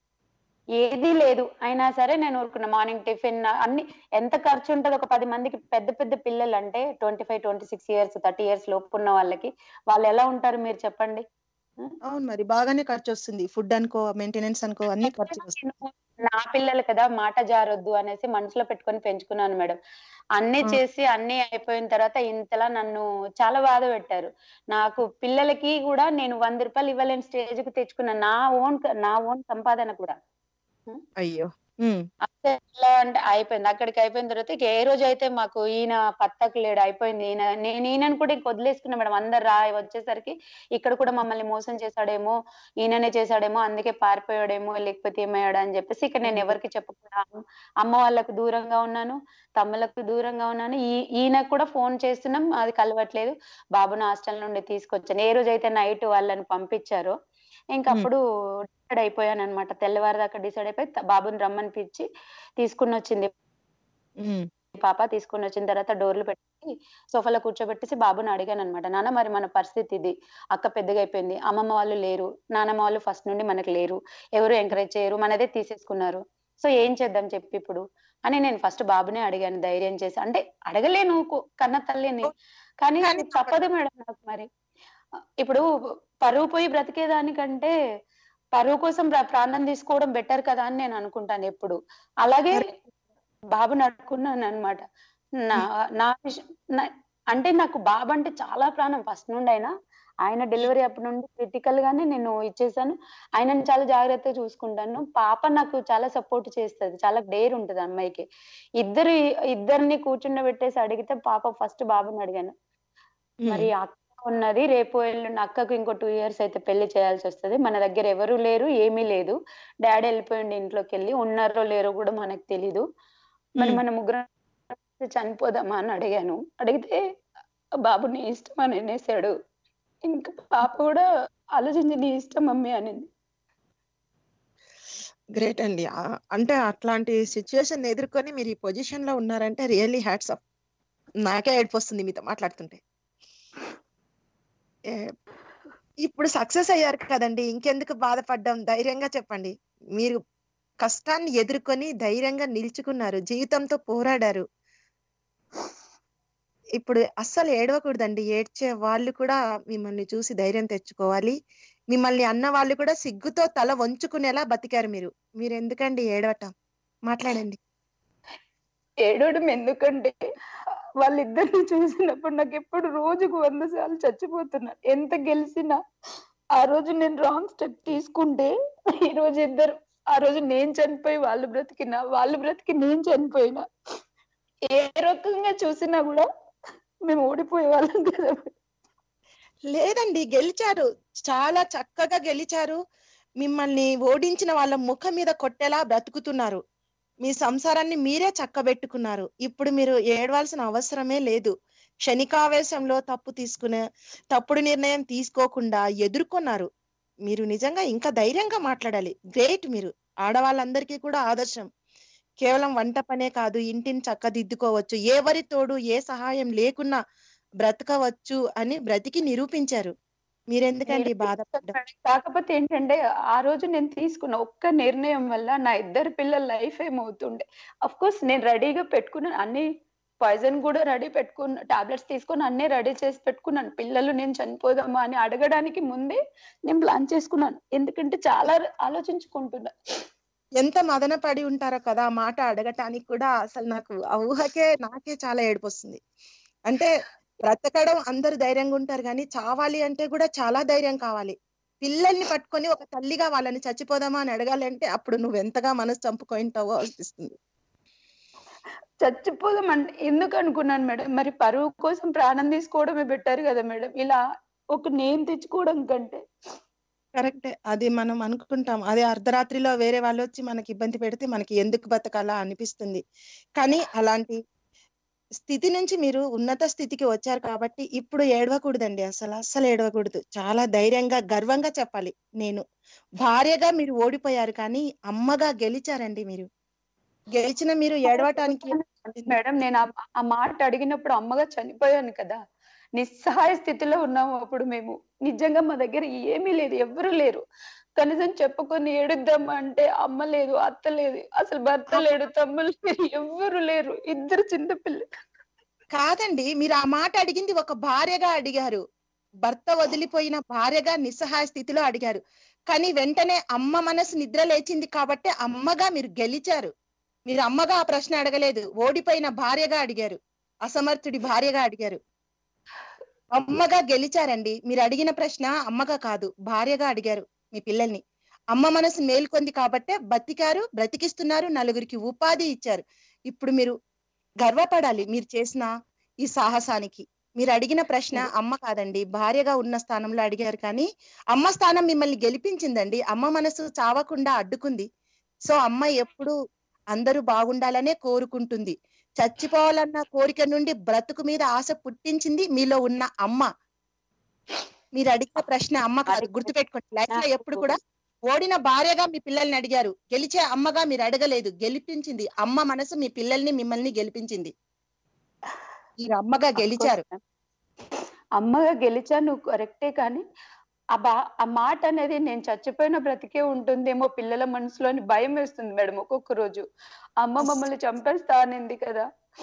ఏది లేదు. అయినా సరే నేను ఊరుకున్నా. మార్నింగ్ టిఫిన్ అన్ని ఎంత ఖర్చు ఉంటది ఒక పది మందికి పెద్ద పెద్ద పిల్లలు అంటే twenty five twenty six years thirty years లోపు ఉన్న వాళ్ళకి వాళ్ళు ఎలా ఉంటారు మీరు చెప్పండి. అవును మరి బాగానే ఖర్చు వస్తుంది. ఫుడ్ అనుకో, మెయింటెనెన్స్ అనుకో అన్ని ఖర్చు వస్తుంది. నా పిల్లలు కదా మాట జారొద్దు అనేసి మనసులో పెట్టుకొని పెంచుకున్నాను మేడం. అన్ని చేసి అన్ని అయిపోయిన తర్వాత ఇంతలా నన్ను చాలా బాధ పెట్టారు. నాకు పిల్లలకి కూడా నేను వంద రూపాయలు ఇవ్వలేని స్టేజ్ కి తెచ్చుకున్నా. నా ఓన్ నా ఓన్ సంపాదన కూడా. అయ్యో. అసలు ఎట్లా అంటే అయిపోయింది. అక్కడికి అయిపోయిన తర్వాత ఇక ఏ రోజైతే మాకు ఈయన పత్తకు లేడు అయిపోయింది. ఈయన నేను ఈయనను కూడా ఇంక వదిలేసుకున్నా మేడం. అందరు రా వచ్చేసరికి ఇక్కడ కూడా మమ్మల్ని మోసం చేశాడేమో, ఈయననే చేశాడేమో, అందుకే పారిపోయాడేమో, లేకపోతే ఏమయ్యాడు అని చెప్పేసి ఇక నేను ఎవరికి చెప్పకుండా అమ్మ వాళ్ళకు దూరంగా ఉన్నాను, తమ్ములకు దూరంగా ఉన్నాను. ఈ ఈయనకు కూడా ఫోన్ చేస్తున్నాం, అది కలవట్లేదు. బాబును హాస్టల్ నుండి తీసుకొచ్చాను. ఏ రోజైతే నైట్ వాళ్ళని పంపించారో ఇంకప్పుడు డిసైడ్ అయిపోయాను అనమాట. తెల్లవారిదాకా డిసైడ్ అయిపోయి బాబుని రమ్మని పిలిచి తీసుకుని వచ్చింది పాప. తీసుకుని వచ్చిన తర్వాత డోర్లు పెట్టి సోఫాలో కూర్చోబెట్టేసి బాబుని అడిగాను అనమాట. నాన్న మరి మన పరిస్థితి ఇది, అక్క పెద్దగా అయిపోయింది, అమ్మమ్మ వాళ్ళు లేరు, నానమ్మ వాళ్ళు ఫస్ట్ నుండి మనకు లేరు, ఎవరు ఎంకరేజ్ చేయరు, మనదే తీసేసుకున్నారు, సో ఏం చేద్దాం చెప్పి ఇప్పుడు అని నేను ఫస్ట్ బాబునే అడిగాను ధైర్యం చేసి. అంటే అడగలేను కన్న తల్లిని, కానీ తప్పదు మేడం నాకు. మరి ఇప్పుడు పరువు పోయి బ్రతికేదానికంటే పరువు కోసం ప్రాణం తీసుకోవడం బెటర్ కదా అని నేను అనుకుంటాను ఎప్పుడు. అలాగే బాబుని అడుక్కున్నాను అనమాట. నా నా విషయం అంటే నాకు బాబు అంటే చాలా ప్రాణం ఫస్ట్ నుండి. అయినా ఆయన డెలివరీ అప్పటి నుండి క్రిటికల్ గానే నేను ఇచ్చేసాను. ఆయనను చాలా జాగ్రత్తగా చూసుకుంటాను. పాప నాకు చాలా సపోర్ట్ చేస్తది, చాలా డేర్ ఉంటది అమ్మాయికి. ఇద్దరు ఇద్దరిని కూర్చుండబెట్టేసి అడిగితే పాప ఫస్ట్ బాబుని అడిగాను. మరి అక్క ఉన్నది, రేపు ఎల్లుండి అక్కకు ఇంకో టూ ఇయర్స్ అయితే పెళ్లి చేయాల్సి వస్తది, మన దగ్గర ఎవరు లేరు, ఏమీ లేదు, డాడీ వెళ్ళిపోయింది ఇంట్లోకి వెళ్ళి, ఉన్నారో లేరో కూడా మనకు తెలీదు, మరి మన ముగ్గురం చనిపోదామా అని అడిగాను. అడిగితే బాబు నీ ఇష్టం అని అనేసాడు. ఇంకా పాప కూడా ఆలోచించి నీ ఇష్టం మమ్మీ అనింది. గ్రేట్ అండి. అంటే అట్లాంటి సిచ్యువేషన్ ఎదుర్కొని మీరు ఈ పొజిషన్ లో ఉన్నారంటే రియల్లీ హ్యాట్స్ ఆఫ్. నాకే ఏడుపు వస్తుంది మీతో మాట్లాడుతుంటే. ఇప్పుడు సక్సెస్ అయ్యారు కదండి, ఇంకెందుకు బాధపడ్డాం, ధైర్యంగా చెప్పండి. మీరు కష్టాన్ని ఎదుర్కొని ధైర్యంగా నిల్చుకున్నారు, జీవితంతో పోరాడారు. ఇప్పుడు అస్సలు ఏడవకూడదండి. ఏడ్చే వాళ్ళు కూడా మిమ్మల్ని చూసి ధైర్యం తెచ్చుకోవాలి. మిమ్మల్ని అన్న వాళ్ళు కూడా సిగ్గుతో తల వంచుకునేలా బతికారు మీరు. మీరు ఎందుకండి ఏడవటం? మాట్లాడండి. ఏడవడం ఎందుకంటే వాళ్ళిద్దరిని చూసినప్పుడు నాకు ఎప్పుడు రోజుకు వంద సార్లు చచ్చిపోతున్నా. ఎంత గెలిచినా ఆ రోజు నేను రాంగ్ స్టెప్ తీసుకుంటే ఈ రోజు ఇద్దరు, ఆ రోజు నేను చనిపోయి వాళ్ళు బ్రతికినా, వాళ్ళు బ్రతికి నేను చనిపోయినా, ఏ రకంగా చూసినా కూడా మేము ఓడిపోయే వాళ్ళం కదా. లేదండి, గెలిచారు, చాలా చక్కగా గెలిచారు. మిమ్మల్ని ఓడించిన వాళ్ళ ముఖం మీద కొట్టేలా బ్రతుకుతున్నారు. మీ సంసారాన్ని మీరే చక్కబెట్టుకున్నారు. ఇప్పుడు మీరు ఏడవాల్సిన అవసరమే లేదు. క్షణికావేశంలో తప్పు తీసుకునే తప్పుడు నిర్ణయం తీసుకోకుండా ఎదుర్కొన్నారు. మీరు నిజంగా ఇంకా ధైర్యంగా మాట్లాడాలి. గ్రేట్. మీరు ఆడవాళ్ళందరికీ కూడా ఆదర్శం. కేవలం వంట పనే కాదు, ఇంటిని చక్కదిద్దుకోవచ్చు, ఎవరి తోడు ఏ సహాయం లేకున్నా బ్రతకవచ్చు అని బ్రతికి నిరూపించారు. మీరెందుకండి బాధపడ్డం? కాకపోతే ఏంటంటే ఆ రోజు నేను తీసుకున్న ఒక్క నిర్ణయం వల్ల నా ఇద్దరు పిల్లల లైఫ్ ఏమవుతుండే. అఫ్ కోర్స్ నేను రెడీగా పెట్టుకున్నాను, అన్ని పాయిజన్ కూడా రెడీ పెట్టుకున్న, టాబ్లెట్స్ తీసుకొని అన్ని రెడీ చేసి పెట్టుకున్నాను. పిల్లలు నేను చనిపోదామా అని అడగడానికి ముందే నేను ప్లాన్ చేసుకున్నాను. ఎందుకంటే చాలా ఆలోచించుకుంటున్నా. ఎంత మదన పడి ఉంటారో కదా ఆ మాట అడగటానికి కూడా. అసలు నాకు ఆ ఊహకే నాకే చాలా ఏడుపు వస్తుంది. అంటే బ్రతకడం అందరు ధైర్యంగా ఉంటారు కానీ చావాలి అంటే కూడా చాలా ధైర్యం కావాలి. పిల్లల్ని పట్టుకొని ఒక తల్లిగా వాళ్ళని చచ్చిపోదామా అని అడగాలంటే అప్పుడు నువ్వు ఎంతగా మనసు చంపుకుంటావో అనిపిస్తుంది. చచ్చిపోదాం అంటే ఎందుకు అనుకున్నాను మేడం, మరి పరువు కోసం ప్రాణం తీసుకోవడమే బెటర్ కదా మేడం. ఇలా ఒక నేమ్ తెచ్చుకోవడం కంటే కరెక్టే. అది మనం అనుకుంటాం. అదే అర్ధరాత్రిలో వేరే వాళ్ళొచ్చి మనకి ఇబ్బంది పెడితే మనకి ఎందుకు బతకాలా అనిపిస్తుంది. కానీ అలాంటి స్థితి నుంచి మీరు ఉన్నత స్థితికి వచ్చారు కాబట్టి ఇప్పుడు ఏడవకూడదండి అసల. అస్సలు ఏడవకూడదు. చాలా ధైర్యంగా, గర్వంగా చెప్పాలి. నేను భార్యగా మీరు ఓడిపోయారు కానీ అమ్మగా గెలిచారండి మీరు. గెలిచిన మీరు ఏడవటానికి ఎందుకు? మేడం నేను ఆ ఆ మాట అడిగినప్పుడు అమ్మగా చనిపోయాను కదా! నిస్సహాయ స్థితిలో ఉన్నాము అప్పుడు మేము. నిజంగా మా దగ్గర ఏమీ లేదు. ఎవ్వరు లేరు. కనీసం చెప్పుకొని ఏడుద్దామా అంటే అమ్మ లేదు, అత్త లేదు, అసలు భర్త ఆ! లేడు, తమ్ముళ్ళు లేరు, ఎవ్వరు లేరు. ఇద్దరు చిన్న పిల్లలు. కాదండి. మీరు ఆ మాట అడిగింది ఒక భార్యగా అడిగారు. భర్త వదిలిపోయిన భార్యగా నిస్సహాయ స్థితిలో అడిగారు. కానీ వెంటనే అమ్మ మనసు నిద్ర లేచింది కాబట్టే అమ్మగా మీరు గెలిచారు. మీరు అమ్మగా ఆ ప్రశ్న అడగలేదు. ఓడిపోయిన భార్యగా అడిగారు. అసమర్థుడి భార్యగా అడిగారు. అమ్మగా గెలిచారండి. మీరు అడిగిన ప్రశ్న అమ్మగా కాదు, భార్యగా అడిగారు మీ పిల్లల్ని. అమ్మ మనసు మేల్కొంది కాబట్టే బతికారు, బ్రతికిస్తున్నారు, నలుగురికి ఉపాధి ఇచ్చారు. ఇప్పుడు మీరు గర్వపడాలి మీరు చేసిన ఈ సాహసానికి. మీరు అడిగిన ప్రశ్న అమ్మ కాదండి, భార్యగా ఉన్న స్థానంలో అడిగారు కానీ అమ్మ స్థానం మిమ్మల్ని గెలిపించిందండి. అమ్మ మనసు చావకుండా అడ్డుకుంది. సో అమ్మ ఎప్పుడు అందరూ బాగుండాలనే కోరుకుంటుంది. చచ్చిపోవాలన్న కోరిక నుండి బ్రతుకు మీద ఆశ పుట్టించింది మీలో ఉన్న అమ్మ. మీరు అడిగిన ప్రశ్న అమ్మ కాదు. గుర్తుపెట్టుకోండి. లైఫ్ లో ఎప్పుడు కూడా ఓడిన భార్యగా మీ పిల్లల్ని అడిగారు. గెలిచే అమ్మగా మీరు అడగలేదు. గెలిపించింది అమ్మ మనసు మీ పిల్లల్ని మిమ్మల్ని గెలిపించింది. మీరు అమ్మగా గెలిచారు. అమ్మగా గెలిచాను కరెక్టే కానీ ఆ బా ఆ మాట అనేది నేను చచ్చిపోయిన బ్రతికే ఉంటుందేమో పిల్లల మనసులోని భయం వేస్తుంది మేడం ఒక్కొక్క రోజు. అమ్మ మమ్మల్ని చంపేస్తా అనింది కదా!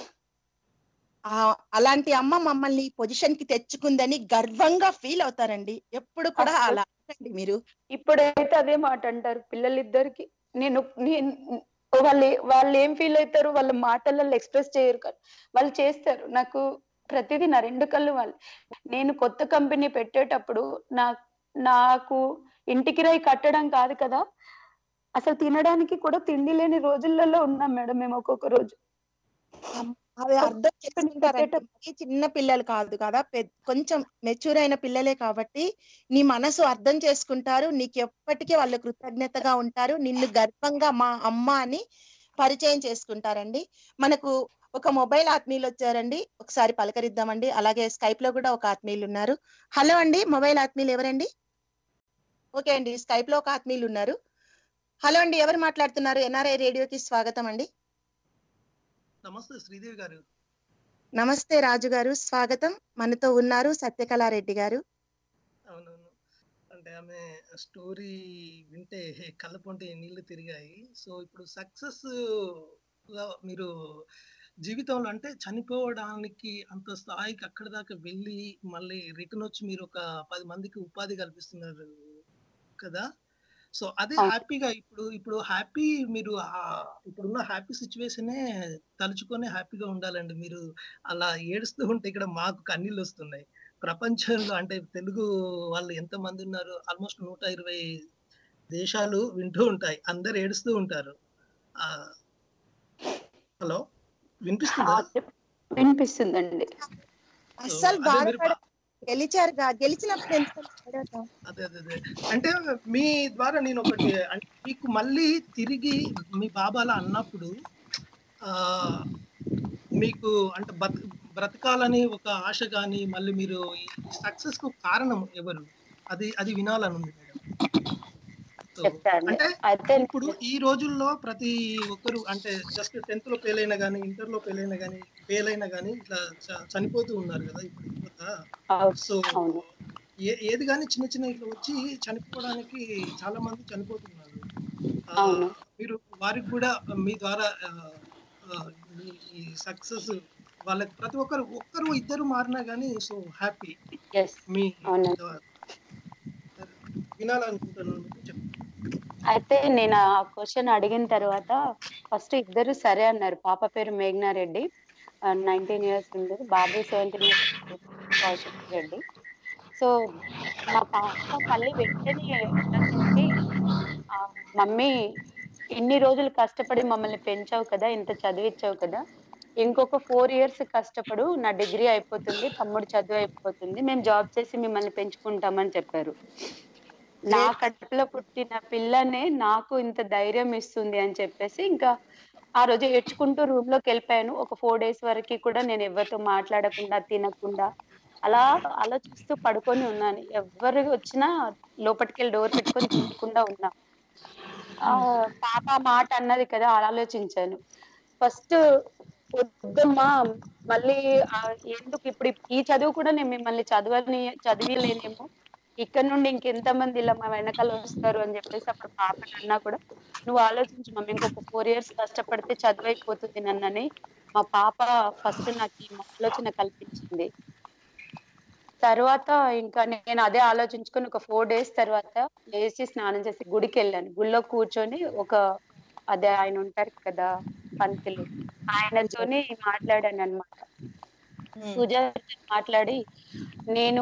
ఆ అలాంటి అమ్మ మమ్మల్ని పొజిషన్ కి తెచ్చుకుందని గర్వంగా ఫీల్ అవుతారండి. ఎప్పుడు కూడా అలా అనకండి మీరు. ఇప్పుడైతే అదే మాట అంటారు పిల్లలిద్దరికి. నేను నేను వాళ్ళు వాళ్ళు ఏం ఫీల్ అవుతారు వాళ్ళ మాటలలో ఎక్స్‌ప్రెస్ చేయరు కదా! వాళ్ళు చేస్తారు. నాకు ప్రతిదీ నా రెండు కళ్ళు వాళ్ళు. నేను కొత్త కంపెనీ పెట్టేటప్పుడు నా నాకు ఇంటి కిరాయి కట్టడం కాదు కదా! అసలు తినడానికి కూడా తిండి లేని రోజులలో ఉన్నాం మేడం మేము ఒక్కొక్క రోజు. అమ్ అవి అర్థం కంపెనీ చేసుకుంటారండి. పెట్టేటప్పుడు మరీ చిన్న పిల్లలు కాదు కదా! పెద్ కొంచెం మెచ్యూర్ అయిన పిల్లలే కాబట్టి నీ మనసు అర్థం చేసుకుంటారు. నీకెప్పటికీ వాళ్ళు కృతజ్ఞతగా ఉంటారు. నిన్ను గర్వంగా మా అమ్మ అని పరిచయం చేసుకుంటారండి. మనకు ఒక మొబైల్ ఆత్మీయులొచ్చారండి. ఒకసారి పలకరిద్దామండి. అలాగే స్కైప్‌లో కూడా ఒక ఆత్మీయులున్నారు. హలో అండి. మొబైల్ ఆత్మీయులు ఎవరండి? ఓకే అండి. స్కైప్‌లో ఒక ఆత్మీయులున్నారు. హలో అండి. ఎవరు మాట్లాడుతున్నారు? ఎన్ఆర్ఐ రేడియోకి స్వాగతం అండి. నమస్తే శ్రీదేవి గారు. నమస్తే రాజు గారు. స్వాగతం. మనతో ఉన్నారు సత్యకళ రెడ్డి గారు. అవునవును. అంటే ఆమె స్టోరీ వింటే కళ్ళ పొంటి నీళ్లు తిరిగాయి. సో ఇప్పుడు సక్సెస్‌గా మీరు జీవితంలో అంటే చనిపోవడానికి అంత స్థాయికి అక్కడి దాకా వెళ్ళి మళ్ళీ రిటర్న్ వచ్చి మీరు ఒక పది మందికి ఉపాధి కల్పిస్తున్నారు కదా! సో అదే అవును. హ్యాపీగా ఇప్పుడు ఇప్పుడు హ్యాపీ మీరు ఆహ్, ఇప్పుడున్న హ్యాపీ సిట్యుయేషనే తలుచుకొని హ్యాపీగా ఉండాలండి. మీరు అలా ఏడుస్తూ ఉంటే ఇక్కడ మాకు కన్నీళ్ళొస్తున్నాయి. ప్రపంచంలో అంటే తెలుగు వాళ్ళు ఎంతమంది ఉన్నారు? ఆల్‌మోస్ట్ నూట ఇరవై దేశాలు వింటూ ఉంటాయి. అందరూ ఏడుస్తూ ఉంటారు. ఆహ్, హలో! ఆ! వినిపిస్తుందా? చెప్ వినిపిస్తుందండి. సో అస్సలు అదే మీరు బ బాధపడ గెలిచారుగా. గెలిచినప్పుడు ఎందుకండి ఏడవటం? అదే అదే అదే. అంటే మీ ద్వారా నేనొకటి అంటే మీకు మళ్ళీ తిరిగి మీ బాబా అలా అన్నప్పుడు ఆహ్, మీకు అంటే బత్ బ్రతకాలని ఒక ఆశ గాని, మళ్ళీ మీరు ఈ సక్సెస్‌కు కారణం ఎవరు? అది అది వినాలనుంది మేడం. సో, చెప్తాను. అంటే అయితే ఇప్పుడు ఈ రోజుల్లో ప్రతి ఒక్కరు అంటే జస్ట్ టెన్త్‌లో ఫెయిల్ అయినా గాని, ఇంటర్‌లో ఫెయిల్ అయినా గాని, ఫెయిల్ అయినా గాని ఇట్లా చ చనిపోతూ ఉన్నారు గదా! ఇప్పుడు యువత. అవును. సో, అవును. ఏ ఏది గాని చిన్న చిన్న ఇట్లా వచ్చి చనిపోవడానికి చాలా మంది చనిపోతున్నారు. ఆహ్, అవును. మీరు వారికి గూడా మీ ద్వారా ఆహ్, ఆహ్, మీ ఈ సక్సెస్ వాళ్ళకి ప్రతి ఒక్కరు ఒక్కరు, ఇద్దరు మారినా గాని సో హ్యాపీ. యెస్. మీ అవునండి. ద్వారా వినాలనుకుంటున్నాను. చెప్పండి. అయితే నేను ఆ క్వెషన్ అడిగిన తర్వాత ఫస్ట్ ఇద్దరు సరే అన్నారు. పాప పేరు మేఘనారెడ్డి. ఆహ్, పంతొమ్మిది ఇయర్స్ ఉంది. బాబు పదిహేడు ఇయర్స్ కౌశిక్ రెడ్డి. సో, మా పాప మళ్ళీ వెంటనే అనకండి ఆహ్, మమ్మీ ఇన్ని రోజులు కష్టపడి మమ్మల్ని పెంచావు కదా! ఇంత చదివిచ్చావు కదా! ఇంకొక నాలుగు ఇయర్స్ కష్టపడు. నా డిగ్రీ అయిపోతుంది. తమ్ముడు చదువు అయిపోతుంది. మేము జాబ్ చేసి మిమ్మల్ని పెంచుకుంటామని చెప్పారు. నా కడుపులో పుట్టిన పిల్లనే నాకు ఇంత ధైర్యం ఇస్తుంది అని చెప్పేసి ఇంకా ఆ రోజు ఏడ్చుకుంటూ రూమ్ లోకి వెళ్ళిపోయాను. ఒక ఫోర్ డేస్ వరకు కూడా నేను ఎవరితో మాట్లాడకుండా, తినకుండా అలా ఆలోచిస్తూ పడుకొని ఉన్నాను. ఎవ్వరు వచ్చినా లోపటికెళ్ళి డోర్ పెట్టుకొని చూడకుండా ఉన్నా. ఆ పాప మాట అన్నది కదా ఆలోచించాను. ఫస్ట్ వద్దమ్మా మళ్ళీ ఎందుకు ఇప్పుడు ఈ చదువు కూడా నేను మిమ్మల్ని చదవని చదివిలేనేమో, ఇక్కడ నుండి ఇంకెంత మంది ఇలా మా వెనకాల వస్తారు అని చెప్పేసి అప్పుడు పాప అన్నా కూడా, నువ్వు ఆలోచించు మమ్మీ ఇంకొక ఫోర్ ఇయర్స్ కష్టపడితే చదువు అయిపోతుంది నన్నని మా పాప ఫస్ట్ నాకు ఈ ఆలోచన కల్పించింది. తర్వాత ఇంకా నేను అదే ఆలోచించుకొని ఒక ఫోర్ డేస్ తర్వాత లేచి స్నానం చేసి గుడికి వెళ్ళాను. గుడిలో కూర్చొని ఒక అదే ఆయన ఉంటారు కదా పంతులు, ఆయనతోని మాట్లాడాను అనమాట. పూజారి మాట్లాడి, నేను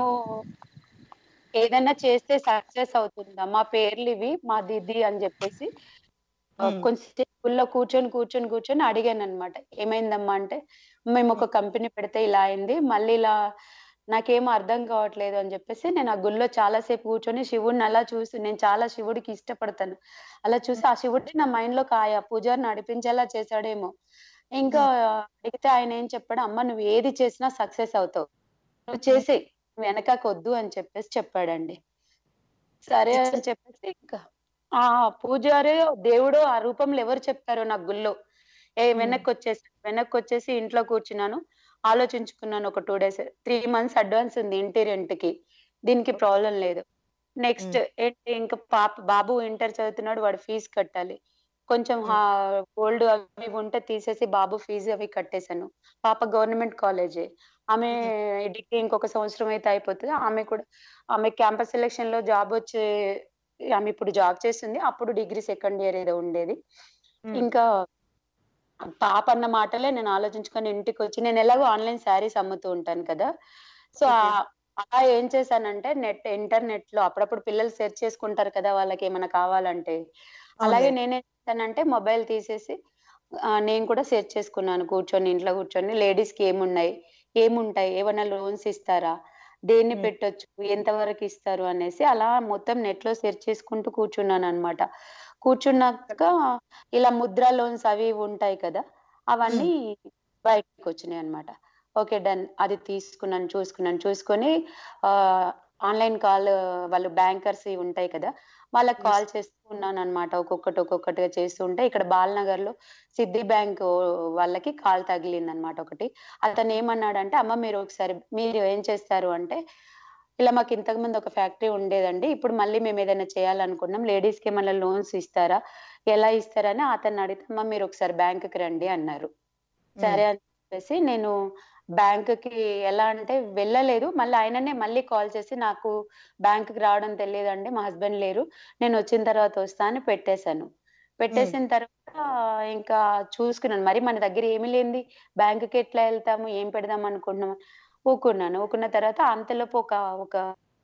ఏదైనా చేస్తే సక్సెస్ అవుతుందా, మా పేర్లు ఇవి మా దిది అని చెప్పేసి కొంచెం గుళ్ళో కూర్చొని కూర్చొని కూర్చొని అడిగాను అనమాట. ఏమైందమ్మా అంటే, మేము ఒక కంపెనీ పెడితే ఇలా అయింది, మళ్ళీ ఇలా నాకేం అర్థం కావట్లేదు అని చెప్పేసి నేను ఆ గుళ్ళో చాలా సేపు కూర్చొని శివుడిని అలా చూసి, నేను చాలా శివుడికి ఇష్టపడతాను, అలా చూసి ఆ శివుడిని నా మైండ్ లో కాయ పూజారి నడిపించేలా చేశాడేమో. ఇంకా అడిగితే ఆయన ఏం చెప్పాడు, అమ్మ నువ్వు ఏది చేసినా సక్సెస్ అవుతావు, నువ్వు చేసే వెనకకొద్దు అని చెప్పేసి చెప్పాడండి. సరే అని చెప్పేసి ఇంకా ఆ పూజారి దేవుడు ఆ రూపంలో ఎవరు చెప్పారో నాకు గుళ్ళో ఏ వెనక్కి వచ్చేసి వెనక్కి వచ్చేసి ఇంట్లో కూర్చున్నాను, ఆలోచించుకున్నాను. ఒక two days three months advance ఉంది ఇంటి రెంట్ కి, దీనికి ప్రాబ్లం లేదు. నెక్స్ట్ ఏంటి, ఇంకా పాప బాబు ఇంటర్ చదువుతున్నాడు, వాడు ఫీజు కట్టాలి. కొంచెం గోల్డ్ అవి ఉంటే తీసేసి బాబు ఫీజు అవి కట్టేశాను. పాప గవర్నమెంట్ కాలేజే, ఆమె డిగ్రీ ఇంకొక సంవత్సరం అయితే అయిపోతుంది. ఆమె కూడా ఆమె క్యాంపస్ సెలెక్షన్ లో జాబ్ వచ్చే, ఆమె ఇప్పుడు జాబ్ చేస్తుంది, అప్పుడు డిగ్రీ సెకండ్ ఇయర్ ఏదో ఉండేది. ఇంకా పాప అన్న మాటలే నేను ఆలోచించుకొని ఇంటికి వచ్చి, నేను ఎలాగో ఆన్లైన్ శారీస్ అమ్ముతూ ఉంటాను కదా, సో అలా ఏం చేశానంటే నెట్ ఇంటర్నెట్ లో అప్పుడప్పుడు పిల్లలు సెర్చ్ చేసుకుంటారు కదా వాళ్ళకి ఏమైనా కావాలంటే, అలాగే నేనేం చేశానంటే మొబైల్ తీసేసి నేను కూడా సెర్చ్ చేసుకున్నాను కూర్చొని, ఇంట్లో కూర్చొని లేడీస్ కి ఏమున్నాయి ఏముంటాయి, ఏమైనా లోన్స్ ఇస్తారా, దేన్ని పెట్టొచ్చు, ఎంతవరకు ఇస్తారు అనేసి అలా మొత్తం నెట్ లో సెర్చ్ చేసుకుంటూ కూర్చున్నాను అనమాట. కూర్చున్నాక ఇలా ముద్రా లోన్స్ అవి ఉంటాయి కదా, అవన్నీ బయటకు వచ్చినాయి అనమాట. ఓకే డన్, అది తీసుకున్నాను, చూసుకున్నాను. చూసుకొని ఆ ఆన్లైన్ కాల్ వాళ్ళు బ్యాంకర్స్ ఉంటాయి కదా, వాళ్ళకి కాల్ చేస్తూ ఉన్నాను అనమాట. ఒక్కొక్కటి ఒక్కొక్కటిగా చేస్తూ ఉంటే ఇక్కడ బాలనగర్ లో సిద్ధి బ్యాంక్ వాళ్ళకి కాల్ తగిలింది అనమాట ఒకటి. అతను ఏమన్నాడంటే, అమ్మ మీరు ఒకసారి మీరు ఏం చేస్తారు అంటే, ఇలా మాకు ఇంతకు ముందు ఒక ఫ్యాక్టరీ ఉండేదండి, ఇప్పుడు మళ్ళీ మేము ఏదైనా చేయాలనుకున్నాం, లేడీస్ కి ఏమైనా లోన్స్ ఇస్తారా, ఎలా ఇస్తారని అతన్ని అడిగితే, అమ్మ మీరు ఒకసారి బ్యాంకుకి రండి అన్నారు. సరే అని చెప్పేసి నేను బ్యాంకుకి ఎలా అంటే వెళ్ళలేదు, మళ్ళీ ఆయననే మళ్ళీ కాల్ చేసి, నాకు బ్యాంకుకి రావడం తెలియదండి, మా హస్బెండ్ లేరు, నేను వచ్చిన తర్వాత వస్తా అని పెట్టేశాను. పెట్టేసిన తర్వాత ఇంకా చూసుకున్నాను, మరి మన దగ్గర ఏమి లేనిది బ్యాంకుకి ఎట్లా వెళ్తాము, ఏం పెడదాం అనుకుంటున్నాము, ఊకున్నాను. ఊకున్న తర్వాత అంతలోపు ఒక ఒక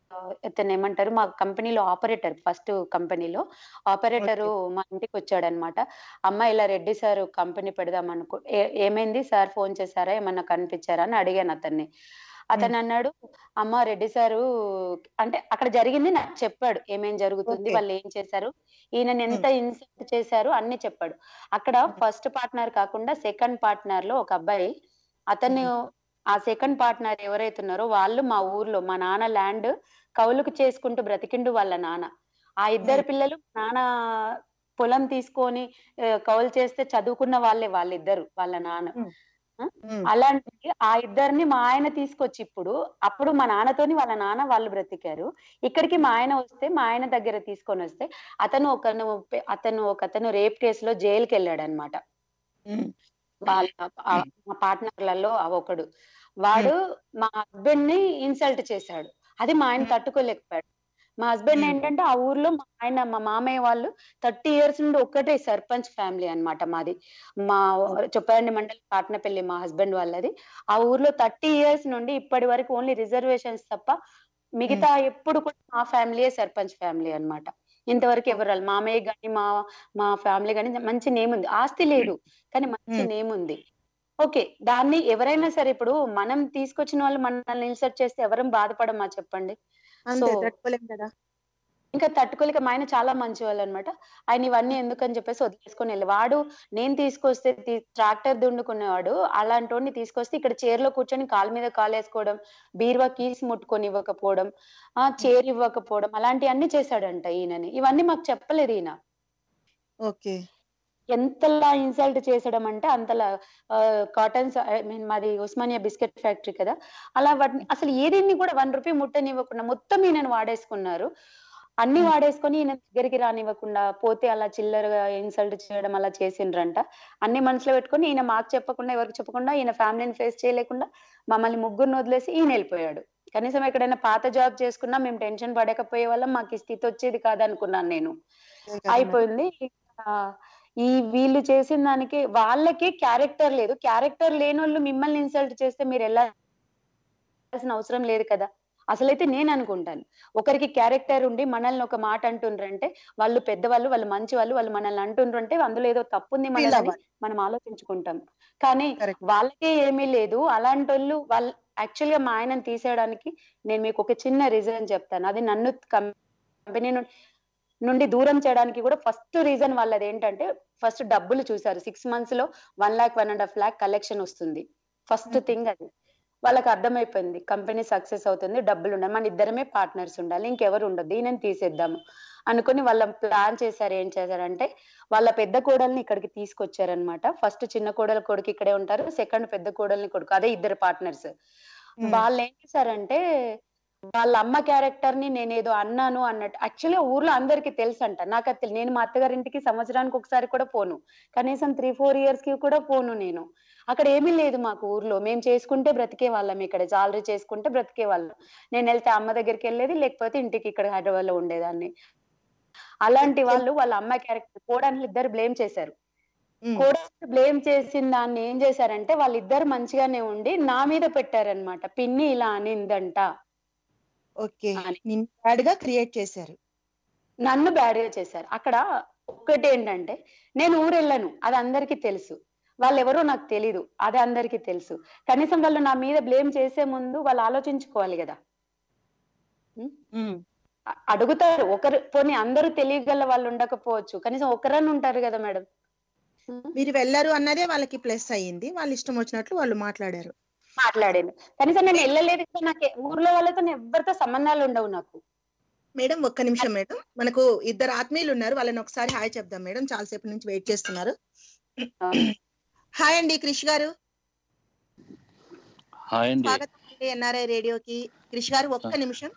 ఇతను ఏమంటారు, మా కంపెనీలో ఆపరేటర్, ఫస్ట్ కంపెనీలో ఆపరేటరు మా ఇంటికి వచ్చాడనమాట. అమ్మ ఇలా రెడ్డి సార్ కంపెనీ పెడదాం అనుకో, ఏమైంది సార్ ఫోన్ చేశారా, ఏమన్నా కనిపించారా అని అడిగాను అతన్ని. అతను అన్నాడు, అమ్మ రెడ్డి సారు అంటే అక్కడ జరిగింది నాకు చెప్పాడు, ఏమేం జరుగుతుంది, వాళ్ళు ఏం చేశారు, ఈయనని ఎంత ఇన్సల్ట్ చేశారు అన్ని చెప్పాడు. అక్కడ ఫస్ట్ పార్ట్నర్ కాకుండా సెకండ్ పార్ట్నర్ లో ఒక అబ్బాయి, అతను ఆ సెకండ్ పార్ట్నర్ ఎవరైతే ఉన్నారో వాళ్ళు మా ఊర్లో మా నాన్న ల్యాండ్ కౌలుకు చేసుకుంటూ బ్రతికిండు వాళ్ళ నాన్న. ఆ ఇద్దరు పిల్లలు నాన్న పొలం తీసుకొని కౌలు చేస్తే చదువుకున్న వాళ్ళే వాళ్ళిద్దరు, వాళ్ళ నాన్న. అలాంటి ఆ ఇద్దరిని మా ఆయన తీసుకొచ్చి ఇప్పుడు అప్పుడు మా నాన్నతోని వాళ్ళ నాన్న వాళ్ళు బ్రతికారు. ఇక్కడికి మా ఆయన వస్తే మా ఆయన దగ్గర తీసుకొని వస్తే అతను ఒకను అతను ఒక అతను రేప్ కేసులో జైలుకి వెళ్ళాడు అనమాట. వాళ్ళ మా పార్ట్నర్లలో ఒకడు, వాడు మా హస్బెండ్ ని ఇన్సల్ట్ చేశాడు. అది మా ఆయన తట్టుకోలేకపోయాడు. మా హస్బెండ్ ఏంటంటే ఆ ఊర్లో మా ఆయన మా మామయ్య వాళ్ళు థర్టీ ఇయర్స్ నుండి ఒక్కటే సర్పంచ్ ఫ్యామిలీ అనమాట మాది. మా చొప్పదండి మండలి పాట్నపల్లి మా హస్బెండ్ వాళ్ళది. ఆ ఊర్లో థర్టీ ఇయర్స్ నుండి ఇప్పటి వరకు ఓన్లీ రిజర్వేషన్స్ తప్ప మిగతా ఎప్పుడు కూడా మా ఫ్యామిలీయే సర్పంచ్ ఫ్యామిలీ అనమాట. ఇంతవరకు ఎవరు మామయ్య గాని మా మా ఫ్యామిలీ గాని మంచి నేమ్ ఉంది, ఆస్తి లేదు కానీ మంచి నేమ్ ఉంది. ఓకే, దాన్ని ఎవరైనా సరే ఇప్పుడు మనం తీసుకొచ్చిన వాళ్ళు మనల్ని ఇన్సల్ట్ చేస్తే ఎవరం బాధపడమా చెప్పండి. సో ఇంకా తట్టుకోలేక మా ఆయన చాలా మంచి వాళ్ళు అనమాట. ఆయన ఇవన్నీ ఎందుకని చెప్పేసి వదిలేసుకొని వెళ్ళి వాడు నేను తీసుకొస్తే ట్రాక్టర్ దున్నుకునేవాడు. అలాంటోడిని తీసుకొస్తే ఇక్కడ చైర్లో కూర్చొని కాలు మీద కాలు వేసుకోవడం, బీరువా కీస్ ముట్టుకొని ఇవ్వకపోవడం, ఆ చైర్ ఇవ్వకపోవడం అలాంటివన్నీ చేశాడంట ఈయనని. ఇవన్నీ మాకు చెప్పలేదు ఈయన. ఓకే. ఎంతలా ఇన్సల్ట్ చేసడం అంటే అంతలా కాటన్స్ ఐ మీన్ మాది ఉస్మానియా బిస్కెట్ ఫ్యాక్టరీ కదా, అలా వాటిని అసలు ఏదైనా కూడా వన్ రూపీ ముట్టనివ్వకుండా మొత్తం ఈయనను వాడేసుకున్నారు. అన్ని వాడేసుకొని ఈయన దగ్గరికి రానివ్వకుండా పోతే అలా చిల్లరగా ఇన్సల్ట్ చేయడం అలా చేసిండ్రంట. అన్ని మనసులో పెట్టుకొని ఈయన మాకు చెప్పకుండా ఎవరికి చెప్పకుండా ఈయన ఫ్యామిలీని ఫేస్ చేయలేకుండా మమ్మల్ని ముగ్గురిని వదిలేసి ఈయన వెళ్ళిపోయాడు. కనీసం ఎక్కడైనా పాత జాబ్ చేసుకున్నా మేము టెన్షన్ పడకపోయే వాళ్ళం, మాకు ఈ స్థితి వచ్చేది కాదనుకున్నాను నేను. అయిపోయింది. ఈ వీళ్ళు చేసిన దానికి వాళ్ళకి క్యారెక్టర్ లేదు. క్యారెక్టర్ లేని వాళ్ళు మిమ్మల్ని ఇన్సల్ట్ చేస్తే మీరు వెళ్ళాల్సిన అవసరం లేదు కదా. అసలైతే నేను అనుకుంటాను, ఒకరికి క్యారెక్టర్ ఉండి మనల్ని ఒక మాట అంటుండ్రంటే వాళ్ళు పెద్దవాళ్ళు, వాళ్ళు మంచి వాళ్ళు, వాళ్ళు మనల్ని అంటుండ్రంటే అందులో ఏదో తప్పుంది మనల్ని మనం ఆలోచించుకుంటాం. కానీ వాళ్ళకే ఏమీ లేదు. అలాంటి వాళ్ళు వాళ్ళు యాక్చువల్ గా మా ఆయనను తీసేయడానికి నేను మీకు ఒక చిన్న రీజన్ చెప్తాను. అది నన్ను కంపెనీ నుండి దూరం చేయడానికి కూడా ఫస్ట్ రీజన్ వాళ్ళది ఏంటంటే, ఫస్ట్ డబ్బులు చూసారు. సిక్స్ మంత్స్ లో one lakh one and half lakh collection వస్తుంది. ఫస్ట్ థింగ్ అది. వాళ్ళకి అర్థమైపోయింది కంపెనీ సక్సెస్ అవుతుంది, డబ్బులు ఉన్నాయి, మన ఇద్దరమే పార్ట్నర్స్ ఉండాలి, ఇంకెవరు ఉండదు, ఈయనని తీసేద్దాము అనుకుని వాళ్ళ ప్లాన్ చేశారు. ఏం చేశారంటే వాళ్ళ పెద్ద కోడల్ని ఇక్కడికి తీసుకొచ్చారనమాట. ఫస్ట్ చిన్న కోడలు కొడుకు ఇక్కడే ఉంటారు, సెకండ్ పెద్ద కోడల్ని కొడుకు, అదే ఇద్దరు పార్ట్నర్స్. వాళ్ళు ఏం చేశారంటే వాళ్ళ అమ్మ క్యారెక్టర్ ని నేనేదో అన్నాను అన్నట్టు, యాక్చువల్లీ ఊర్లో అందరికి తెలుసు అంట. నాకు అది తెలియదు. నేను మా అత్తగారింటికి సంవత్సరానికి ఒకసారి కూడా పోను, కనీసం త్రీ ఫోర్ ఇయర్స్ కి కూడా పోను నేను. అక్కడ ఏమీ లేదు మాకు ఊర్లో. మేము చేసుకుంటే బ్రతికే వాళ్ళం, ఇక్కడ జాలరీ చేసుకుంటే బ్రతికే వాళ్ళం. నేను వెళ్తే అమ్మ దగ్గరికి వెళ్ళేది, లేకపోతే ఇంటికి ఇక్కడ హైదరాబాద్ లో ఉండేదాన్ని. అలాంటి వాళ్ళు వాళ్ళ అమ్మ క్యారెక్టర్ కోడళ్ళు ఇద్దరు బ్లేమ్ చేశారు. కోడళ్ళు బ్లేమ్ చేసిన దాన్ని ఏం చేశారంటే వాళ్ళిద్దరు మంచిగానే ఉండి నా మీద పెట్టారనమాట, పిన్ని ఇలా అనిందంట. ఓకే, నిన్ను బ్యాడ్ గా క్రియేట్ చేశారు, నన్ను బ్యాడ్ గా చేశారు. అక్కడ ఒక్కటి ఏంటంటే నేను ఊరు వెళ్ళను, అది అందరికీ తెలుసు. వాళ్ళు ఎవరో నాకు తెలీదు, అది అందరికీ తెలుసు. కనీసం వాళ్ళు నా మీద బ్లేమ్ చేసే ముందు వాళ్ళు ఆలోచించుకోవాలి కదా. అడుగుతారు ఒకరు, పోనీ అందరూ తెలియగల వాళ్ళు ఉండకపోవచ్చు, కనీసం ఒకరని ఉంటారు కదా మేడం. మీరు వెళ్ళరు అన్నదే వాళ్ళకి ప్లస్ అయ్యింది. వాళ్ళు ఇష్టం వచ్చినట్లు వాళ్ళు మాట్లాడారు మాట్లాడాను కనీసం నేను వెళ్ళలేదు కదా, నాకు ఊర్లో వాళ్ళతో ఎవరితో సంబంధాలు ఉండవు నాకు. మేడం ఒక్క నిమిషం మేడం, మనకు ఇద్దరు ఆత్మీయులు ఉన్నారు, వాళ్ళని ఒకసారి హాయ్ చెప్దాం మేడం, చాలాసేపు నుంచి వెయిట్ చేస్తున్నారు. హాయ్ అండి క్రిష్ గారు. హాయ్ అండి. స్వాగతం అండి ఎన్ఆర్ఐ రేడియోకి. క్రిష్ గారు ఒక్క నిమిషం.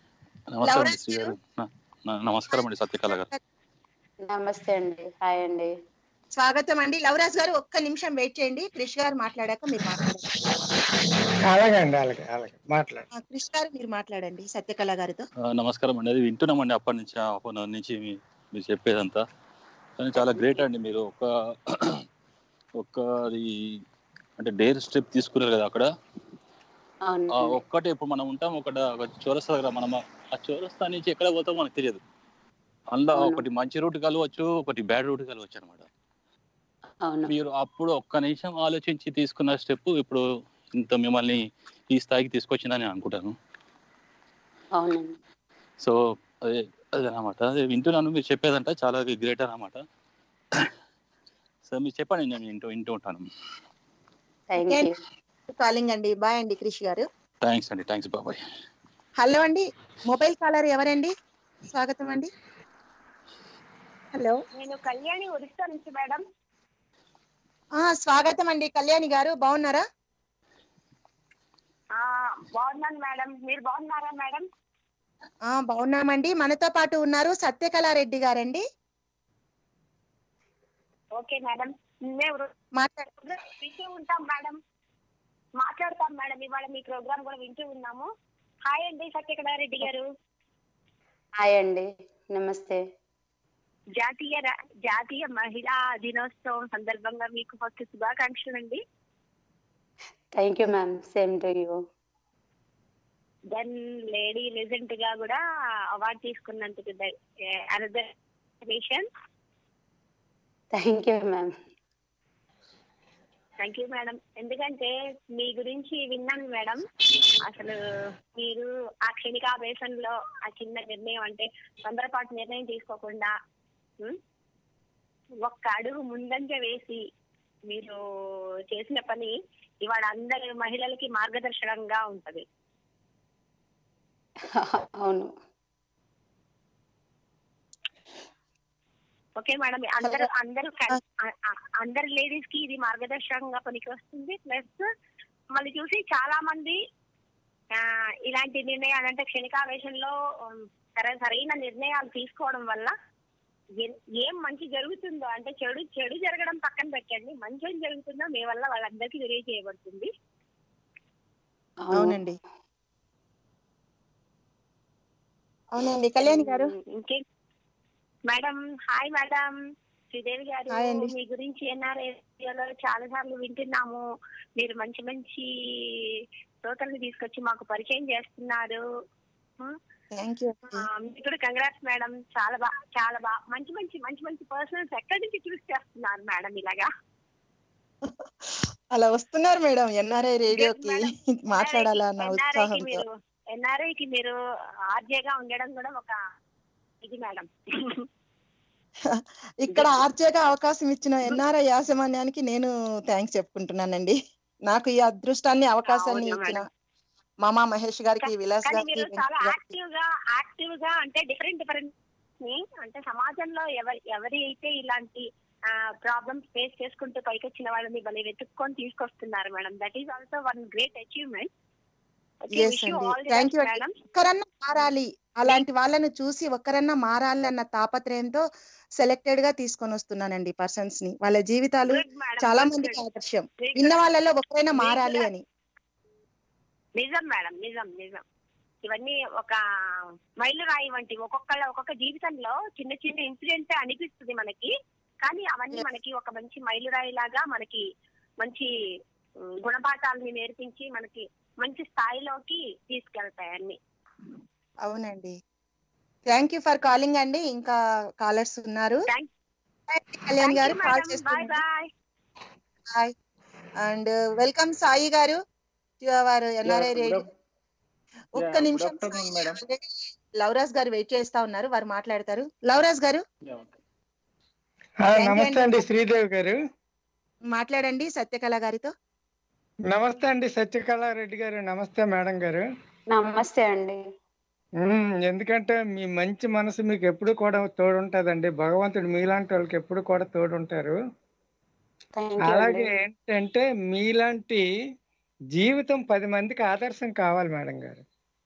నమస్కారం అండి సత్యకళ గారు. నమస్తే అండి. హాయ్ అండి. స్వాగతం అండి. లవరాజ్ గారు ఒక్క నిమిషం వెయిట్ చేయండి, క్రిష్ గారు మాట్లాడాక మీరు మాట్లాడండి. అలాగండి, అలాగే అలాగే మాట్లాడండి. క్రిష్ గారు మీరు మాట్లాడండి సత్యకళ గారితో. నమస్కారం అండి. అది వింటున్నామండి అప్పటి నుంచి, అప్పటి నుంచి మీరు చెప్పేదంతా కానీ చాలా గ్రేట్ అండి. మీరు ఒక ఒక అది అంటే డేర్ స్టెప్ తీసుకున్నారు కదా అక్కడ. ఒక్కటే ఇప్పుడు మనం ఉంటాం ఒక చౌరస్తా దగ్గర, మనం ఆ చౌరస్తా నుంచి ఎక్కడ పోతామో మనకు తెలియదు. అందులో ఒకటి మంచి రూట్ కలవచ్చు, ఒకటి బ్యాడ్ రూట్ కలవచ్చు అనమాట. మీరు అప్పుడు ఒక్క నిమిషం ఆలోచించి తీసుకున్న స్టెప్ ఇప్పుడు ఇంత మిమ్మల్ని ఈ స్థాయికి తీసుకొచ్చిందని అనుకుంటాను. సో అదే అదే అనమాట, అదే వింటున్నాను మీరు చెప్పేదంట, చాలా గ్రేట్ అనమాట. సో మీరు చెప్పండి, నేను వింటూ వింటూ ఉంటాను. కాలింగ్ అండి. బాయ్ అండి క్రిష్ గారు. థ్యాంక్స్ అండి. థ్యాంక్స్ బాబాయ్. హలో అండి, మొబైల్ కాలర్ ఎవరండి? స్వాగతం అండి. హలో, నేను కళ్యాణి ఒరిస్సా నుంచి మేడం. స్వాగతం అండి కళ్యాణి గారు, బాగున్నారా? బాగున్నాను మేడం, మీరు బాగున్నారా మేడం? బాగున్నామండి. మనతో పాటు ఉన్నారు సత్యకళ రెడ్డి గారండి. ఓకే మేడం, మేము వింటూ ఉంటాం మేడం, మాట్లాడతాం మేడం. ఇవాళ మీ ప్రోగ్రామ్ కూడా వింటూ ఉన్నాము. హాయ్ అండి సత్యకళ రెడ్డి గారు. హాయ్ అండి, నమస్తే. జాతీయ జాతీయ మహిళా దినోత్సవం సందర్భంగా మీకు ఫస్ట్ శుభాకాంక్షలు అండి. Thank you ma'am, same to you. Then lady legend గా కూడా అవార్డు తీసుకున్నందుకు another. Thank you ma'am. Thank you madam. ఎందుకంటే మీ గురించి విన్నాను మేడం. అసలు మీరు ఆ క్షణికావేశంలో ఆ చిన్న నిర్ణయం అంటే తొందరపాటు నిర్ణయం తీసుకోకుండా ఒక్క అడుగు ముందంజ వేసి మీరు చేసిన పని ఇవాళ అందరి మహిళలకి మార్గదర్శకంగా ఉంటది. అవును. ఓకే మేడం, అందరు అందరూ అందరు లేడీస్ కి ఇది మార్గదర్శకంగా పనికి వస్తుంది. ప్లస్ మళ్ళీ చూసి చాలా మంది ఆ ఇలాంటి నిర్ణయాలు అంటే క్షణికావేశంలో సరైన నిర్ణయాలు తీసుకోవడం వల్ల ఏం మంచి జరుగుతుందో అంటే చెడు చెడు జరగడం పక్కన పెట్టండి, మంచి ఏం జరుగుతుందో మీ వల్ల వాళ్ళందరికీ తెలియజేయబడుతుంది. అవునండి అవునండి. కళ్యాణి గారు ఇంకే మేడం. హాయ్ మేడం శ్రీదేవి గారు, మీ గురించి ఎన్ఆర్ఐ రేడియోలో చాలా సార్లు వింటున్నాము. మీరు మంచి మంచి శ్రోతల్ని తీసుకొచ్చి మాకు పరిచయం చేస్తున్నారు. మీకు కూడా కంగ్రాట్స్ మేడం. చాలా బా చాలా బా మంచి మంచి మంచి మంచి పర్సనల్స్ ఎక్కడి నుంచి చూస్ చేస్తున్నారు మేడం ఇలాగా? అలా వస్తున్నారు మేడం ఎన్ఆర్ఐ రేడియోకి మాట్లాడాలన్న ఉత్సాహంతో. ఎన్ఆర్ఐకి మీరు ఆర్జేగా ఉండడం కూడా ఒక ఇది మేడం. ఇక్కడ ఆర్జేగా అవకాశం ఇచ్చిన ఎన్ఆర్ఐ యాజమాన్యానికి నేను థ్యాంక్స్ చెప్పుకుంటున్నానండి. నాకు ఈ అదృష్టాన్ని అవకాశాన్ని ఇచ్చిన మామా మహేష్ గారికి, విలాస్ గారికి. చాలా యాక్టివ్ గా యాక్టివ్ గా అంటే డిఫరెంట్ డిఫరెంట్ అంటే సమాజంలో ఎవరి ఎవరి అయితే ఇలాంటి ప్రాబ్లమ్స్ ఫేస్ చేసుకుంటూ పైకి వచ్చిన వాళ్ళని భలే వెతుక్కొని తీసుకొస్తున్నారు madam. That is also one great achievement. ఒక్కరన్నా మారాలి, అలాంటి వాళ్ళను చూసి ఒక్కరన్నా మారాలి అన్న తాపత్రయంతో సెలెక్టెడ్ గా తీసుకొని వస్తున్నానండి పర్సన్స్ ని. వాళ్ళ జీవితాలు చాలా మందికి ఆదర్శం. విన్న వాళ్ళలో ఒక్కరైనా మారాలి అని. నిజం మేడం, నిజం నిజం. ఇవన్నీ ఒక మైలురాయి వంటి ఒక్కొక్కళ్ళ ఒక్కొక్క జీవితంలో చిన్న చిన్న ఇన్సిడెంట్ అనిపిస్తుంది మనకి, కానీ అవన్నీ మనకి ఒక మంచి మైలురాయి లాగా మనకి మంచి గుణపాఠాలని నేర్పించి మనకి మంచి స్థాయిలోకి తీసుకెళ్తాయి అన్ని. అవునండి. థ్యాంక్ యూ ఫర్ కాలింగ్ అండి. ఇంకా కాలర్స్ ఉన్నారు. కళ్యాణ్ గారు కాల్ చేస్తున్నారు. హాయ్ అండ్ వెల్కమ్ సాయి గారు టు అవర్ ఎన్ఆర్ఐ రేడియో. ఒక్క నిమిషం, లవరాజ్ గారు వెయిట్ చేస్తా ఉన్నారు, వారు మాట్లాడతారు. లవరాజ్ గారు నమస్తే అండి. శ్రీదేవి గారు మాట్లాడండి సత్యకళ గారితో. నమస్తే అండి సత్యకళ రెడ్డి గారు. నమస్తే మేడం గారు. నమస్తే అండి. ఎందుకంటే మీ మంచి మనసు మీకు ఎప్పుడు కూడా తోడుంటదండి. భగవంతుడు మీలాంటి వాళ్ళకి ఎప్పుడు కూడా తోడుంటారు. అలాగే ఏంటంటే మీలాంటి జీవితం పది మందికి ఆదర్శం కావాలి మేడం గారు.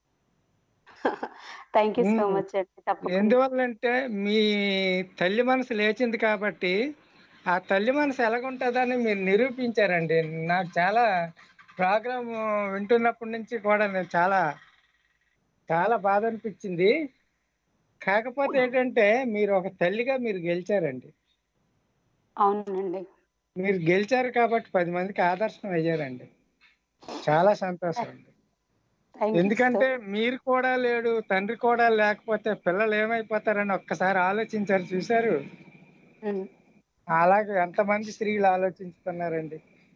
థ్యాంక్ యూ సో మచ్ అండి. ఎందువల్లంటే మీ తల్లి మనసు లేచింది కాబట్టి ఆ తల్లి మనసు ఎలాగుంటుందని మీరు నిరూపించారండి. నాకు చాలా ప్రోగ్రామ్ వింటున్నప్పటి నుంచి కూడా నేను చాలా చాలా బాధ అనిపించింది. కాకపోతే ఏంటంటే మీరు ఒక తల్లిగా మీరు గెలిచారండి. అవునండి, మీరు గెలిచారు కాబట్టి పది మందికి ఆదర్శం అయ్యారండి. చాలా సంతోషం అండి. ఎందుకంటే మీరు కూడా లేడు, తండ్రి కూడా లేకపోతే పిల్లలు ఏమైపోతారని ఒక్కసారి ఆలోచించారు, చూశారు. అలాగే ఎంతమంది స్త్రీలు ఆలోచిస్తున్నారండి.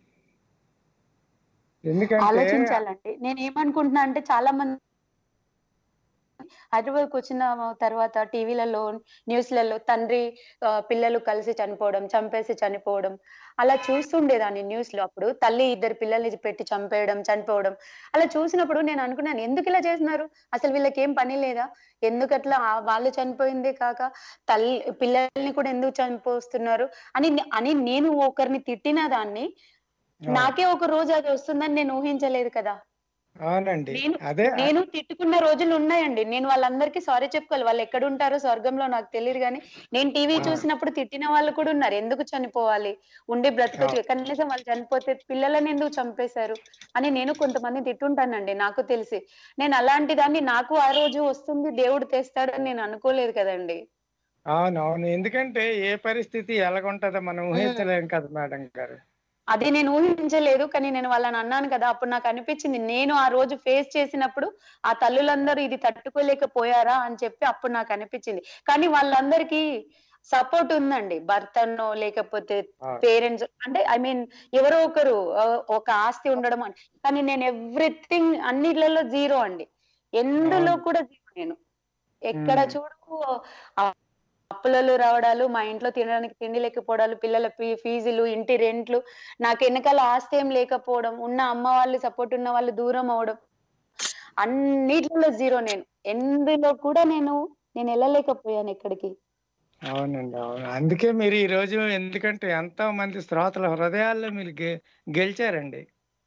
ఎందుకంటే ఆలోచించాలండి. నేను ఏమనుకుంటున్నా అంటే చాలా మంది హైదరాబాద్కి వచ్చిన తర్వాత టీవీలలో న్యూస్లలో తండ్రి పిల్లలు కలిసి చనిపోవడం, చంపేసి చనిపోవడం అలా చూస్తుండేదాన్ని న్యూస్ లో. అప్పుడు తల్లి ఇద్దరు పిల్లల్ని పెట్టి చంపేయడం చనిపోవడం అలా చూసినప్పుడు నేను అనుకున్నాను, ఎందుకు ఇలా చేస్తున్నారు, అసలు వీళ్ళకి ఏం పని లేదా, ఎందుకు అట్లా వాళ్ళు చనిపోయిందే కాక తల్లి పిల్లల్ని కూడా ఎందుకు చనిపోస్తున్నారు అని అని నేను ఒకరిని తిట్టిన దాన్ని నాకే ఒక రోజు అది వస్తుందని నేను ఊహించలేదు కదా. అవునండి, అదే నేను తిట్టుకున్న రోజులు ఉన్నాయండి. నేను వాళ్ళందరికీ సారీ చెప్పుకోవాలి. వాళ్ళు ఎక్కడ ఉంటారో స్వర్గంలో నాకు తెలియదు, కానీ నేను టీవీ చూసినప్పుడు తిట్టిన వాళ్ళు కూడా ఉన్నారు. ఎందుకు చనిపోవాలి, ఉండి బ్రతకొచ్చు, కనీసం వాళ్ళు చనిపోతే పిల్లలని ఎందుకు చంపేశారు అని నేను కొంతమంది తిట్టుంటానండి. నాకు తెలిసి నేను అలాంటి దాన్ని నాకు ఆ రోజు వస్తుంది దేవుడు తెస్తాడని నేను అనుకోలేదు కదండి. అవునవును, ఎందుకంటే ఏ పరిస్థితి ఎలాగుంటుందో మనం ఊహించలేం కదా మేడం గారు. అది నేను ఊహించలేదు, కానీ నేను వాళ్ళని అన్నాను కదా, అప్పుడు నాకు అనిపించింది నేను ఆ రోజు ఫేస్ చేసినప్పుడు ఆ తల్లులందరూ ఇది తట్టుకోలేకపోయారా అని చెప్పి అప్పుడు నాకు అనిపించింది. కానీ వాళ్ళందరికీ సపోర్ట్ ఉందండి, భర్తనో లేకపోతే పేరెంట్స్, అంటే ఐ మీన్ ఎవరో ఒకరు ఒక ఆస్తి ఉండడం అని. కానీ నేను ఎవ్రీథింగ్ అన్నిట్లలో జీరో అండి, ఎందులో కూడా జీరో. నేను ఎక్కడ చూడు అప్పులలో రావడాలు, మా ఇంట్లో తినడానికి తిండి లేకపోవడాలు, పిల్లల ఫీజులు, ఇంటి రెంట్లు, నాకు వెనకాల ఆస్తి ఏం లేకపోవడం, ఉన్న అమ్మ వాళ్ళు సపోర్ట్ ఉన్న వాళ్ళు దూరం అవడం, అన్నిట్లో జీరో. నేను ఎందులో కూడా నేను నేను వెళ్ళలేకపోయాను ఎక్కడికి. అవునండి, అవును. అందుకే మీరు ఈ రోజు, ఎందుకంటే ఎంతో మంది శ్రోతల హృదయాల్లో మీరు గెలిచారండి.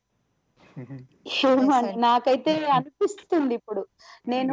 నాకైతే అనిపిస్తుంది ఇప్పుడు నేను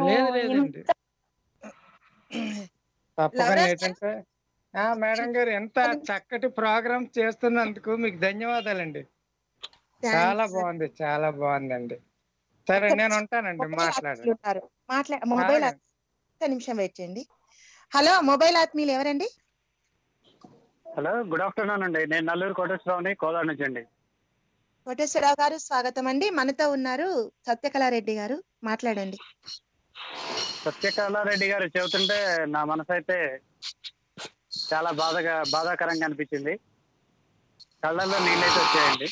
తప్పకుండా. ఏంటంటే మేడం గారు ఎంత చక్కటి ప్రోగ్రామ్ చేస్తున్నందుకు మీకు ధన్యవాదాలండి. చాలా బాగుంది, చాలా బాగుందండి. సరే, నేను ఉంటానండి, మాట్లాడండి. మాట్లా మొబైల్ ఒక్క నిమిషం వెయిట్ చేయండి. హలో, మొబైల్ ఆత్మీయులు ఎవరండి? హలో, గుడ్ ఆఫ్టర్నూన్ అండి. నేను నల్లూరు కోటేశ్వరరావుని, కోలార్ నుంచి అండి. కోటేశ్వరరావు గారు స్వాగతం అండి. మనతో ఉన్నారు సత్యకళ రెడ్డి గారు, మాట్లాడండి. సత్యకళ రెడ్డి గారు చెబుతుంటే నా మనసు అయితే చాలా బాధగా బాధాకరంగా అనిపించింది. కళ్ళల్లో నీళ్ళైతే వచ్చాయండి.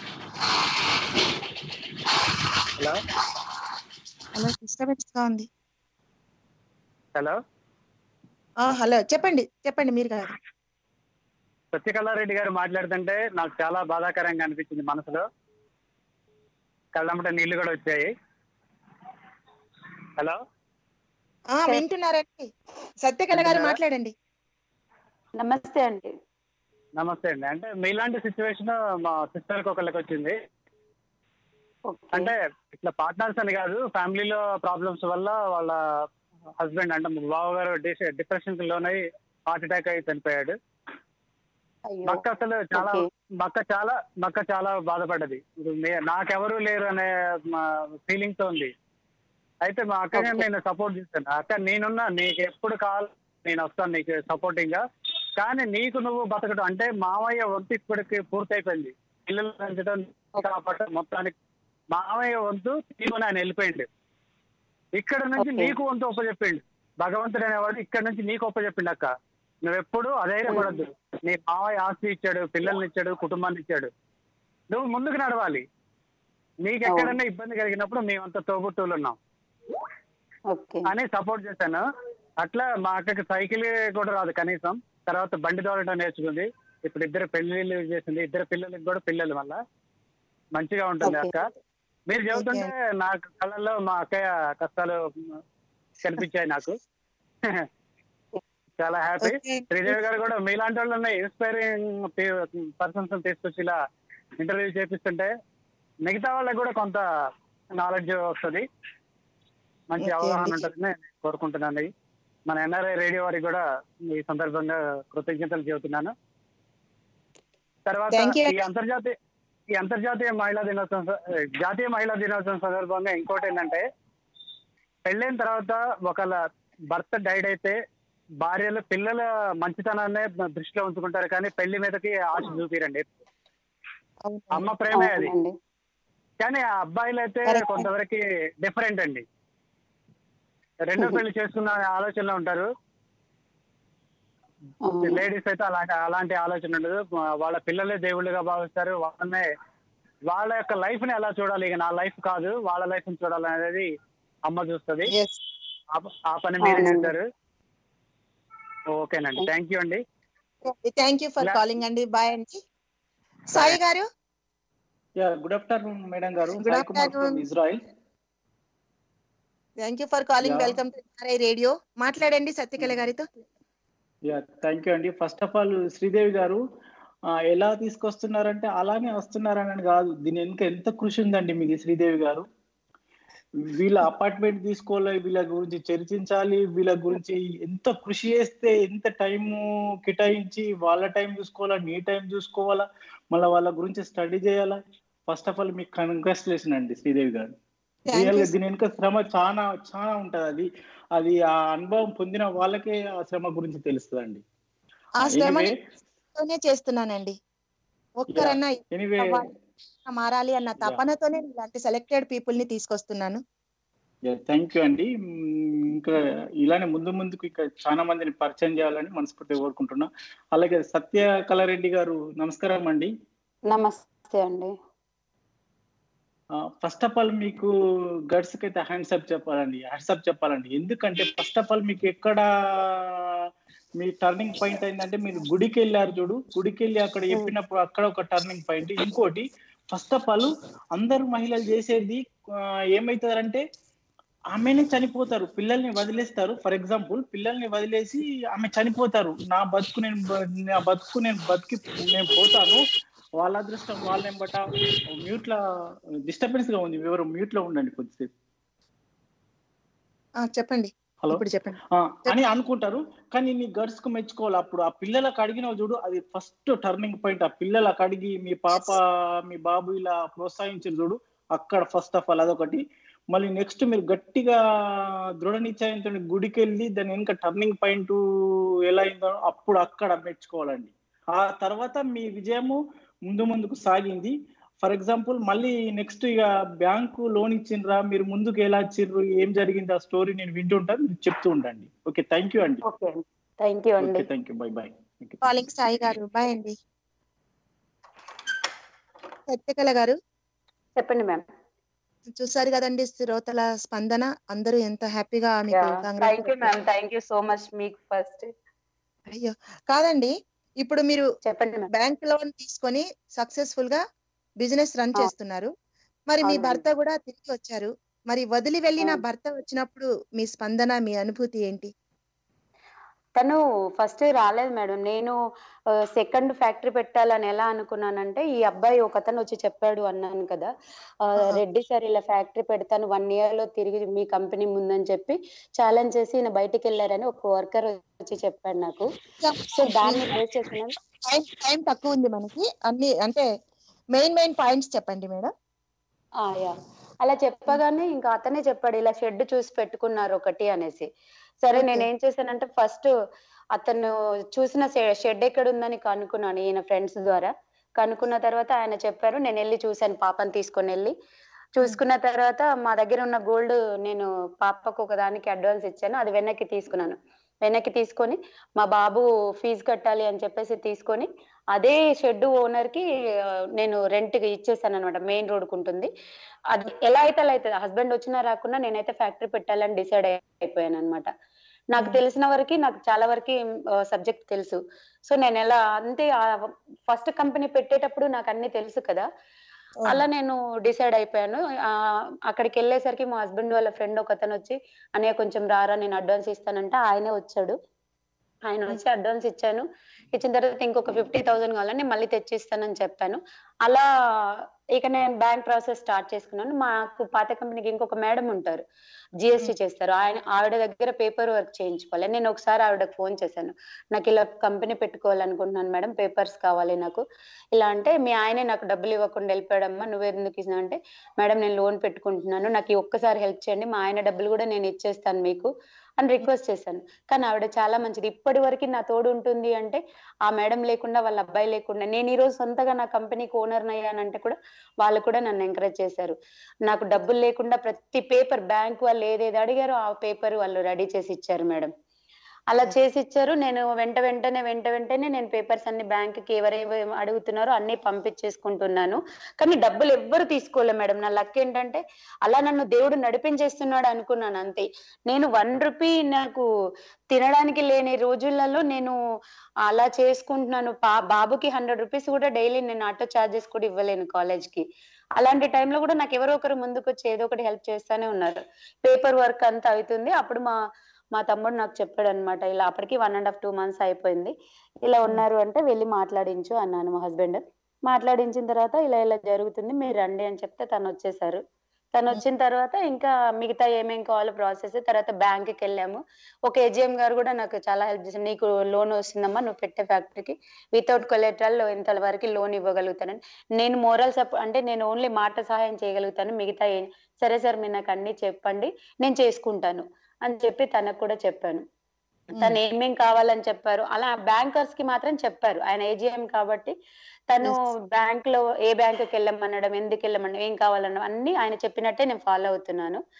హలో హలో, డిస్టర్బెన్స్ గా ఉంది. హలో హలో, చెప్పండి చెప్పండి మీరు గారు. సత్యకళ రెడ్డి గారు మాట్లాడుతుంటే నాకు చాలా బాధాకరంగా అనిపించింది మనసులో. కళ్ళమ్మట నీళ్లు కూడా వచ్చాయి. హలో, వింటున్నారండి? సత్యకళ గారు మాట్లాడండి. నమస్తే అండి. నమస్తే అండి. అంటే మీలాంటి సిచ్యువేషన్ మా సిస్టర్ కి ఒకళ్ళకి వచ్చింది. అంటే ఇట్లా పార్ట్నర్స్ అని కాదు, ఫ్యామిలీలో ప్రాబ్లమ్స్ వల్ల వాళ్ళ హస్బెండ్ అంటే బావ గారు డిప్రెషన్ కి లోనై హార్ట్ అటాక్ అయి చనిపోయాడు. మక్క అసలు చాలా మక్క చాలా మక్క చాలా బాధపడ్డది. నాకెవరూ లేరు అనే ఫీలింగ్ తో ఉంది. అయితే మా అక్కగా నేను సపోర్ట్ చేస్తాను. అక్క నేనున్నా, నీకు ఎప్పుడు కావాలి నేను వస్తాను నీకు సపోర్టింగ్ గా. కానీ నీకు నువ్వు బతకడం అంటే మామయ్య వంతు ఇప్పటికి పూర్తయిపోయింది. పిల్లలు పెంచడం కాపాడటం మొత్తానికి మామయ్య వంతు తీసుకుని ఆయన వెళ్ళిపోయింది. ఇక్కడ నుంచి నీకు వంతు ఒప్పచెప్పిండు భగవంతుడు అనేవాడు. ఇక్కడ నుంచి నీకు ఒప్పచెప్పిండు. అక్క నువ్వెప్పుడు అధైర్యపడద్దు. నీ మావయ్య ఆస్తి ఇచ్చాడు, పిల్లల్ని ఇచ్చాడు, కుటుంబాన్ని ఇచ్చాడు. నువ్వు ముందుకు నడవాలి. నీకు ఎక్కడన్నా ఇబ్బంది కలిగినప్పుడు మేమంతా తోబుట్టువులు ఉన్నాం అని సపోర్ట్ చేశాను. అట్లా మా అక్కకి సైకిల్ కూడా రాదు కనీసం. తర్వాత బండి తోలటం నేర్చుకుంది. ఇప్పుడు ఇద్దరు పెళ్లిళ్ళు చేసింది. ఇద్దరు పిల్లలకి కూడా పిల్లలు వల్ల మంచిగా ఉంటుంది. అక్క మీరు చెబుతుంటే నాకు కళ్ళల్లో మా అక్కయ్య కష్టాలు కనిపించాయి నాకు. చాలా హ్యాపీ. శ్రీదేవి గారు కూడా మీలాంటి వాళ్ళు ఇన్స్పైరింగ్ పర్సన్స్ తీసుకొచ్చి ఇలా ఇంటర్వ్యూ చేపిస్తుంటే మిగతా వాళ్ళకి కూడా కొంత నాలెడ్జ్ వస్తుంది, మంచి అవగాహన ఉంటుందని నేను కోరుకుంటున్నాను. మన ఎన్ఆర్ఐ రేడియో వారికి కూడా ఈ సందర్భంగా కృతజ్ఞతలు చెబుతున్నాను. తర్వాత ఈ అంతర్జాతీయ ఈ అంతర్జాతీయ మహిళా దినోత్సవం జాతీయ మహిళా దినోత్సవం సందర్భంగా ఇంకోటి ఏంటంటే, పెళ్ళైన తర్వాత ఒకళ్ళ భర్త డైడ్ అయితే భార్యలు పిల్లల మంచితనాన్నే దృష్టిలో ఉంచుకుంటారు, కానీ పెళ్లి మీదకి ఆశ చూపిరండి. అమ్మ ప్రేమే అది. కానీ ఆ అబ్బాయిలు అయితే కొంతవరకు డిఫరెంట్ అండి. రెండో పెళ్లి చేసుకున్న ఆలోచనలో ఉంటారు. లేడీస్ అయితే అలాంటి అలాంటి ఆలోచన ఉండదు. వాళ్ళ పిల్లలే దేవుళ్ళుగా భావిస్తారు. వాళ్ళనే వాళ్ళ యొక్క లైఫ్ ని ఎలా చూడాలి, ఇక నా లైఫ్ కాదు వాళ్ళ లైఫ్ ని చూడాలి అనేది అమ్మ చూస్తుంది. ఆ పని మీరు చేశారు. ఓకేనండి, థ్యాంక్ యూ అండి. థ్యాంక్ యూ ఫర్ కాలింగ్ అండి. బాయ్ అండి. సాయి గారు. గుడ్ ఆఫ్టర్నూన్ మేడం గారు. Sai Kumar from Israel. Thank you for calling. Welcome to NRI radio. మాట్లాడండి సత్యకళ గారితో. యా థ్యాంక్ యూ అండి. ఫస్ట్ ఆఫ్ ఆల్ శ్రీదేవి గారు ఎలా తీసుకొస్తున్నారంటే అలానే వస్తున్నారని కాదు, దీని వెనుక ఎంత కృషి ఉందండి మీది శ్రీదేవి గారు. వీళ్ళ అపార్ట్మెంట్ తీసుకోవాలి, వీళ్ళ గురించి చర్చించాలి, వీళ్ళ గురించి ఎంత కృషి చేస్తే ఎంత టైము కేటాయించి వాళ్ళ టైం చూసుకోవాలా, నీ టైం చూసుకోవాలా, మళ్ళీ వాళ్ళ గురించి స్టడీ చేయాలా. ఫస్ట్ ఆఫ్ ఆల్ మీకు కంగ్రాచులేషన్ అండి శ్రీదేవి గారు. రియల్ గా దీని వెనుక శ్రమ చాలా చాలా ఉంటది. అది అది ఆ అనుభవం పొందిన వాళ్ళకే ఆ శ్రమ గురించి తెలుస్తుందండి. ఆ శ్రమనే చేస్తున్నానండి. ఒక్కరన్నా మారాలి అన్న తపనతోనే ఇలాంటి సెలెక్టెడ్ పీపుల్ ని తీసుకొస్తున్నాను. థ్యాంక్ యూ అండి. ఇంకా ఇలానే ముందు ముందుకు ఇంకా చాలా మందిని పరిచయం చేయాలని మనస్ఫూర్తిగా కోరుకుంటున్నా. అలాగే సత్యకళ రెడ్డి గారు నమస్కారం అండి. నమస్తే అండి. ఫస్ట్ ఆఫ్ ఆల్ మీకు గర్ల్స్ కి అయితే హ్యాండ్సప్ చెప్పాలండి, హ్యాండ్సప్ చెప్పాలండి. ఎందుకంటే ఫస్ట్ ఆఫ్ ఆల్ మీకు ఎక్కడ మీ టర్నింగ్ పాయింట్ అయిందంటే మీరు గుడికి వెళ్ళారు చూడు, గుడికి వెళ్ళి అక్కడ చెప్పినప్పుడు అక్కడ ఒక టర్నింగ్ పాయింట్. ఇంకోటి ఫస్ట్ ఆఫ్ ఆల్ అందరు మహిళలు చేసేది ఏమైతుందంటే ఆమెనే చనిపోతారు, పిల్లల్ని వదిలేస్తారు. ఫర్ ఎగ్జాంపుల్ పిల్లల్ని వదిలేసి ఆమె చనిపోతారు. నా బతుకు నేను నా బతుకు నేను బతికి నేను పోతాను, వాళ్ళ అదృష్టం వాళ్ళని బట్ట. మ్యూట్ లో డిస్టర్బెన్స్ గా ఉంది, ఎవరు మ్యూట్ లో ఉండండి కొద్దిసేపు. చెప్పండి. హలో చెప్పండి అని అనుకుంటారు. కానీ నీ గర్ల్స్ కు మెచ్చుకోవాలి. అప్పుడు ఆ పిల్లలకు అడిగినావు చూడు, అది ఫస్ట్ టర్నింగ్ పాయింట్. ఆ పిల్లలకు అడిగి మీ పాప మీ బాబు ఇలా ప్రోత్సహించారు చూడు, అక్కడ ఫస్ట్ ఆఫ్ ఆల్ అదొకటి. మళ్ళీ నెక్స్ట్ మీరు గట్టిగా దృఢ నిశ్చయంతో గుడికి వెళ్ళి దాని ఇంకా టర్నింగ్ పాయింట్ ఎలా అయిందో అప్పుడు అక్కడ మెచ్చుకోవాలండి. ఆ తర్వాత మీ విజయము ముందు ముందుకు సాగింది. ఫర్ ఎగ్జాంపుల్ మళ్ళీ నెక్స్ట్ ఇక బ్యాంకు లోన్ ఇచ్చిండ్రా, మీరు ముందుకు ఎలా ఇచ్చిండ్రు, ఏం జరిగింది ఆ స్టోరీ నేను వింటుంటాను, మీరు చెప్తూ ఉండండి. ఓకే, థ్యాంక్ యూ అండి. ఓకే థ్యాంక్ యూ అండి. Thank you, bye bye. Calling Sai గారు, బాయ్ అండి. సత్యకళ గారు చెప్పండి మ్యామ్. చూసారు కదండి శ్రోతల స్పందన, అందరూ ఎంత హ్యాపీగా మీకు thank you ma'am, thank you so much. మీకు ఫస్ట్ అయ్యో కాదండి, ఇప్పుడు మీరు చెప్పండి బ్యాంక్ లోన్ తీసుకొని సక్సెస్ఫుల్ గా బిజినెస్ రన్ చేస్తున్నారు. మరి మీ భర్త కూడా తిరిగి వచ్చారు. మరి వదిలి వెళ్ళిన భర్త వచ్చినప్పుడు మీ స్పందన, మీ అనుభూతి ఏంటి? తను ఫస్ట్ రాలేదు మేడం. నేను సెకండ్ ఫ్యాక్టరీ పెట్టాలని ఎలా అనుకున్నానంటే, ఈ అబ్బాయి ఒక అతను వచ్చి చెప్పాడు అన్నాను కదా, రెడ్డి సార్ ఇలా ఫ్యాక్టరీ పెడతాను వన్ ఇయర్ లో తిరిగి మీ కంపెనీ ముందని చెప్పి ఛాలెంజ్ చేసి ఈయన బయటికి వెళ్ళారని ఒక వర్కర్ వచ్చి చెప్పాడు నాకు. సో దాన్ని బేస్ చేస్తున్నాను. టైం తక్కువ ఉంది మనకి, అన్ని అంటే మెయిన్ మెయిన్ పాయింట్స్ చెప్పండి మేడం. అలా చెప్పగానే ఇంకా అతనే చెప్పాడు, ఇలా షెడ్ చూసి పెట్టుకున్నారు ఒకటి అనేసి. సరే నేను ఏం చేశానంటే ఫస్ట్ అతను చూసిన షెడ్ ఎక్కడ ఉందని కనుక్కున్నాను ఈయన ఫ్రెండ్స్ ద్వారా. కనుక్కున్న తర్వాత ఆయన చెప్పారు, నేను వెళ్ళి చూశాను, పాపని తీసుకొని వెళ్ళి చూసుకున్న తర్వాత మా దగ్గర ఉన్న గోల్డ్ నేను పాపకు ఒక దానికి అడ్వాన్స్ ఇచ్చాను, అది వెనక్కి తీసుకున్నాను. వెనక్కి తీసుకొని మా బాబు ఫీజు కట్టాలి అని చెప్పేసి తీసుకొని అదే షెడ్ ఓనర్ కి నేను రెంట్ కి ఇచ్చేసాను అనమాట. మెయిన్ రోడ్కు ఉంటుంది. అది ఎలా అయితే అలా అవుతుంది, హస్బెండ్ వచ్చినా రాకున్నా నేనైతే ఫ్యాక్టరీ పెట్టాలని డిసైడ్ అయిపోయాను అనమాట. నాకు తెలిసిన వరకు నాకు చాలా వరకు సబ్జెక్ట్ తెలుసు. సో నేను ఎలా అంటే ఫస్ట్ కంపెనీ పెట్టేటప్పుడు నాకు అన్ని తెలుసు కదా, అలా నేను డిసైడ్ అయిపోయాను. ఆ అక్కడికి వెళ్ళేసరికి మా హస్బెండ్ వాళ్ళ ఫ్రెండ్ ఒక అతను వచ్చి, అన్నయ్య కొంచెం రారా నేను అడ్వాన్స్ ఇస్తానంటే ఆయనే వచ్చాడు. ఆయన వచ్చి అడ్వాన్స్ ఇచ్చాను. ఇచ్చిన తర్వాత ఇంకొక ఫిఫ్టీ థౌసండ్ కావాలని మళ్ళీ తెచ్చిస్తానని చెప్పాను. అలా ఇక నేను బ్యాంక్ ప్రాసెస్ స్టార్ట్ చేసుకున్నాను. మాకు పాత కంపెనీకి ఇంకొక మేడం ఉంటారు, జిఎస్టీ చేస్తారు. ఆయన ఆవిడ దగ్గర పేపర్ వర్క్ చేయించుకోవాలి. నేను ఒకసారి ఆవిడకి ఫోన్ చేశాను, నాకు ఇలా కంపెనీ పెట్టుకోవాలనుకుంటున్నాను మేడం, పేపర్స్ కావాలి నాకు. ఇలా అంటే మీ ఆయనే నాకు డబ్బులు ఇవ్వకుండా వెళ్ళిపోయాడమ్మా, నువ్వెందుకు ఇచ్చినా అంటే, మేడం నేను లోన్ పెట్టుకుంటున్నాను, నాకు ఒక్కసారి హెల్ప్ చేయండి, మా ఆయన డబ్బులు కూడా నేను ఇచ్చేస్తాను మీకు అని రిక్వెస్ట్ చేశాను. కానీ ఆవిడ చాలా మంచిది. ఇప్పటి వరకు నా తోడు ఉంటుంది అంటే ఆ మేడం లేకుండా, వాళ్ళ అబ్బాయి లేకుండా, నేను ఈ రోజు సొంతగా నా కంపెనీకి ఓనర్ అయ్యానంటే కూడా వాళ్ళు కూడా నన్ను ఎంకరేజ్ చేశారు. నాకు డబ్బులు లేకుండా ప్రతి పేపర్ బ్యాంక్ వాళ్ళు ఏదేది అడిగారో ఆ పేపర్ వాళ్ళు రెడీ చేసి ఇచ్చారు మేడం. అలా చేసి ఇచ్చారు. నేను వెంట వెంటనే వెంట వెంటనే నేను పేపర్స్ అన్ని బ్యాంక్ కి ఎవరేమో అడుగుతున్నారో అన్ని పంపించేసుకుంటున్నాను. కానీ డబ్బులు ఎవ్వరు తీసుకోలే మేడం. నా లక్ ఏంటంటే అలా నన్ను దేవుడు నడిపించేస్తున్నాడు అనుకున్నాను అంతే. నేను వన్ రూపీ నాకు తినడానికి లేని రోజులలో నేను అలా చేసుకుంటున్నాను. పా బాబుకి హండ్రెడ్ రూపీస్ కూడా డైలీ నేను ఆటో ఛార్జెస్ కూడా ఇవ్వలేను కాలేజ్ కి. అలాంటి టైంలో కూడా నాకు ఎవరో ఒకరు ముందుకు వచ్చి ఏదో ఒకటి హెల్ప్ చేస్తానే ఉన్నారు. పేపర్ వర్క్ అంతా అవుతుంది. అప్పుడు మా మా తమ్ముడు నాకు చెప్పాడు అనమాట, ఇలా అప్పటికి one and half two months అయిపోయింది, ఇలా ఉన్నారు అంటే వెళ్ళి మాట్లాడించు అన్నాను. మా హస్బెండ్ మాట్లాడించిన తర్వాత ఇలా ఇలా జరుగుతుంది మీరు రండి అని చెప్తే తను వచ్చేసారు. తను వచ్చిన తర్వాత ఇంకా మిగతా ఏమేం కావాలో ప్రాసెస్. తర్వాత బ్యాంక్కి వెళ్ళాము. ఒక ఏజిఎం గారు కూడా నాకు చాలా హెల్ప్ చేశారు. నీకు లోన్ వస్తుందమ్మా నువ్వు పెట్టే ఫ్యాక్టరీకి, వితౌట్ కొలెటరల్ ఇంత వరకు లోన్ ఇవ్వగలుగుతానని. నేను మోరల్ సపోర్ట్ అంటే నేను ఓన్లీ మాట సహాయం చేయగలుగుతాను, మిగతా ఏం సరే సార్ మీరు నాకు అన్ని చెప్పండి నేను చేసుకుంటాను అని చెప్పి తనకు కూడా చెప్పాను. తను ఏమేం కావాలని చెప్పారు. అలా బ్యాంకర్స్ కి మాత్రం చెప్పారు. ఆయన ఏజిఎం కాబట్టి తను బ్యాంక్ లో ఏ బ్యాంకుకి వెళ్ళమనడం, ఎందుకు వెళ్ళమనడం, ఏం కావాలనడం అన్ని ఆయన చెప్పినట్టే నేను ఫాలో అవుతున్నాను.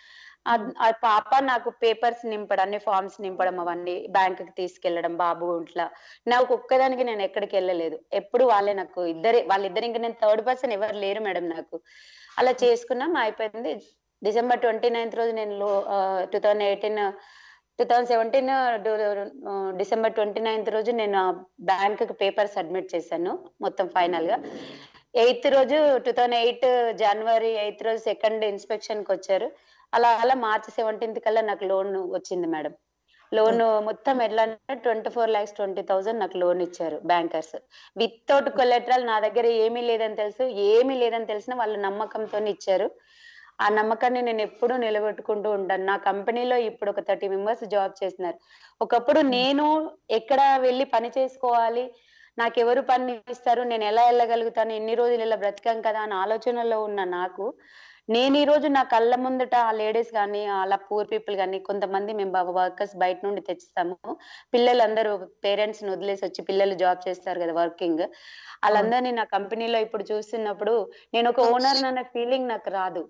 ఆ పాప నాకు పేపర్స్ నింపడం, అన్ని ఫార్మ్స్ నింపడం, అవన్నీ బ్యాంక్ కి తీసుకెళ్లడం, బాబు ఇట్లా. నాకు ఒక్కదానికి నేను ఎక్కడికి వెళ్ళలేదు, ఎప్పుడు వాళ్ళే నాకు ఇద్దరే, వాళ్ళిద్దరు, ఇంకా నేను థర్డ్ పర్సన్ ఎవరు లేరు మేడం నాకు. అలా చేసుకున్నాం, అయిపోయింది. డిసెంబర్ ట్వంటీ నైన్త్ రోజు నేను two thousand eighteen two thousand seventeen December twenty ninth రోజు నేను బ్యాంక్ కి పేపర్ సబ్మిట్ చేశాను మొత్తం ఫైనల్ గా. ఎయిత్ రోజు two thousand eight January eighth రోజు సెకండ్ ఇన్స్పెక్షన్ కి వచ్చారు. అలా అలా మార్చి సెవెంటీన్త్ కల్లా నాకు లోన్ వచ్చింది మేడం. లోన్ మొత్తం ఎట్లా అంటే twenty four lakhs twenty thousand నాకు లోన్ ఇచ్చారు బ్యాంకర్స్, వితౌట్ కొలెటరల్. నా దగ్గర ఏమీ లేదని తెలుసు, ఏమీ లేదని తెలిసిన వాళ్ళ నమ్మకంతో ఇచ్చారు. ఆ నమ్మకాన్ని నేను ఎప్పుడూ నిలబెట్టుకుంటూ ఉంటాను. నా కంపెనీలో ఇప్పుడు ఒక థర్టీ మెంబర్స్ జాబ్ చేస్తున్నారు. ఒకప్పుడు నేను ఎక్కడ వెళ్ళి పని చేసుకోవాలి, నాకెవరు పని ఇస్తారు, నేను ఎలా వెళ్ళగలుగుతాను, ఎన్ని రోజులు ఇలా బ్రతికాం కదా అని ఆలోచనలో ఉన్న నాకు, నేను ఈ రోజు నా కళ్ళ ముందట ఆ లేడీస్ కానీ, అలా పూర్ పీపుల్ కానీ, కొంతమంది మేము వర్కర్స్ బయట నుండి తెచ్చిస్తాము, పిల్లలందరూ పేరెంట్స్ ని వదిలేసి వచ్చి పిల్లలు జాబ్ చేస్తారు కదా వర్కింగ్, వాళ్ళందరినీ నా కంపెనీలో ఇప్పుడు చూస్తున్నప్పుడు నేను ఒక ఓనర్ అనే ఫీలింగ్ నాకు రాదు,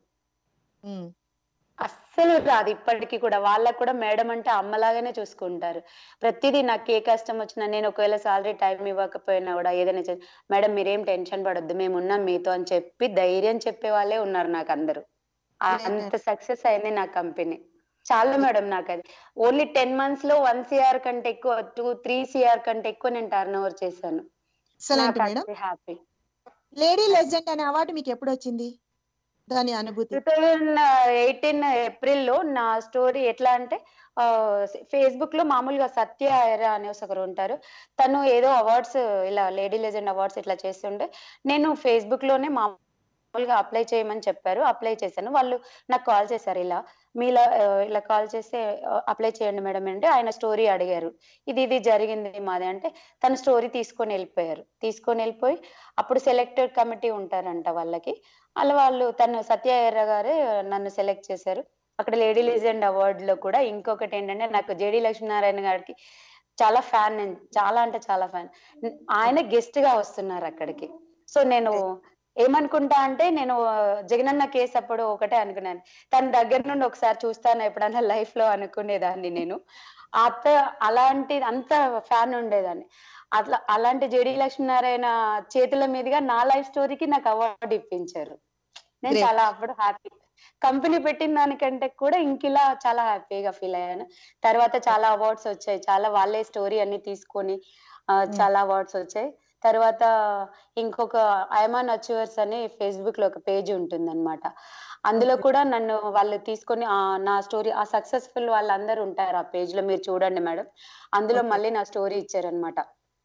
అస్సలు రాదు. ఇప్పటికీ కూడా వాళ్ళకు కూడా మేడం అంటే అమ్మలాగానే చూసుకుంటారు. ప్రతిదీ నాకు ఏ కష్టం వచ్చినా, నేను ఒకవేళ సాలరీ టైం ఇవ్వకపోయినా కూడా ఏదైనా చేసి, మేడం మీరేం టెన్షన్ పడొద్దు, మేము ఉన్నాం మీతో అని చెప్పి ధైర్యం చెప్పే వాళ్ళే ఉన్నారు నాకు అందరూ. అంత సక్సెస్ అయింది నా కంపెనీ. చాలా మేడం నాకు అది ఓన్లీ టెన్ మంత్స్ లో వన్ సిఆర్ కంటే ఎక్కువ, టూ త్రీ సిఆర్ కంటే ఎక్కువ నేను టర్న్ ఓవర్ చేశాను. హ్యాపీ. లేడీ లెజెండ్ అనే అవార్డు మీకు ఎప్పుడు వచ్చింది, దాని అనుభూతి? టూ థౌజండ్ ఎయిటీన్ ఏప్రిల్ లో నా స్టోరీ ఎట్లా అంటే, ఫేస్బుక్ లో మామూలుగా సత్య అనేసి ఒకరు ఉంటారు, తను ఏదో అవార్డ్స్ ఇలా లేడీ లెజెండ్ అవార్డ్స్ ఇట్లా చేస్తుండే, నేను ఫేస్బుక్ లోనే మామూలుగా అప్లై చేయమని చెప్పారు, అప్లై చేశాను. వాళ్ళు నాకు కాల్ చేశారు, ఇలా మీలా ఇలా కాల్ చేస్తే అప్లై చేయండి మేడం అంటే, ఆయన స్టోరీ అడిగారు, ఇది ఇది జరిగింది మాది అంటే, తన స్టోరీ తీసుకొని వెళ్ళిపోయారు. తీసుకొని వెళ్ళిపోయి అప్పుడు సెలెక్టెడ్ కమిటీ ఉంటారంట వాళ్ళకి, అలా వాళ్ళు తను సత్య ఎర్ర గారే నన్ను సెలెక్ట్ చేశారు. అక్కడ లేడీ లెజెండ్ అవార్డు లో కూడా ఇంకొకటి ఏంటంటే, నాకు జేడి లక్ష్మీనారాయణ గారికి చాలా ఫ్యాన్, నేను చాలా అంటే చాలా ఫ్యాన్. ఆయన గెస్ట్ గా వస్తున్నారు అక్కడికి. సో నేను ఏమనుకుంటా అంటే, నేను జగనన్న కేసు అప్పుడు ఒకటే అనుకున్నాను, తన దగ్గర నుండి ఒకసారి చూస్తాను ఎప్పుడన్నా లైఫ్ లో అనుకునేదాన్ని నేను. అత్త అలాంటి అంత ఫ్యాన్ ఉండేదాన్ని. అట్లా అలాంటి జేడి లక్ష్మీనారాయణ చేతుల మీదుగా నా లైఫ్ స్టోరీకి నాకు అవార్డు ఇప్పించారు. నేను చాలా అప్పుడు హ్యాపీ, కంపెనీ పెట్టిన దానికంటే కూడా ఇంకిలా చాలా హ్యాపీగా ఫీల్ అయ్యాను. తర్వాత చాలా అవార్డ్స్ వచ్చాయి, చాలా వాళ్ళే స్టోరీ అన్ని తీసుకొని చాలా అవార్డ్స్ వచ్చాయి. తర్వాత ఇంకొక ఐమాన్ అచీవర్స్ అని ఫేస్బుక్ లో ఒక పేజ్ ఉంటుంది అనమాట, అందులో కూడా నన్ను వాళ్ళు తీసుకొని నా స్టోరీ, ఆ సక్సెస్ఫుల్ వాళ్ళందరూ ఉంటారు ఆ పేజ్ లో, మీరు చూడండి మేడం, అందులో మళ్ళీ నా స్టోరీ ఇచ్చారనమాట.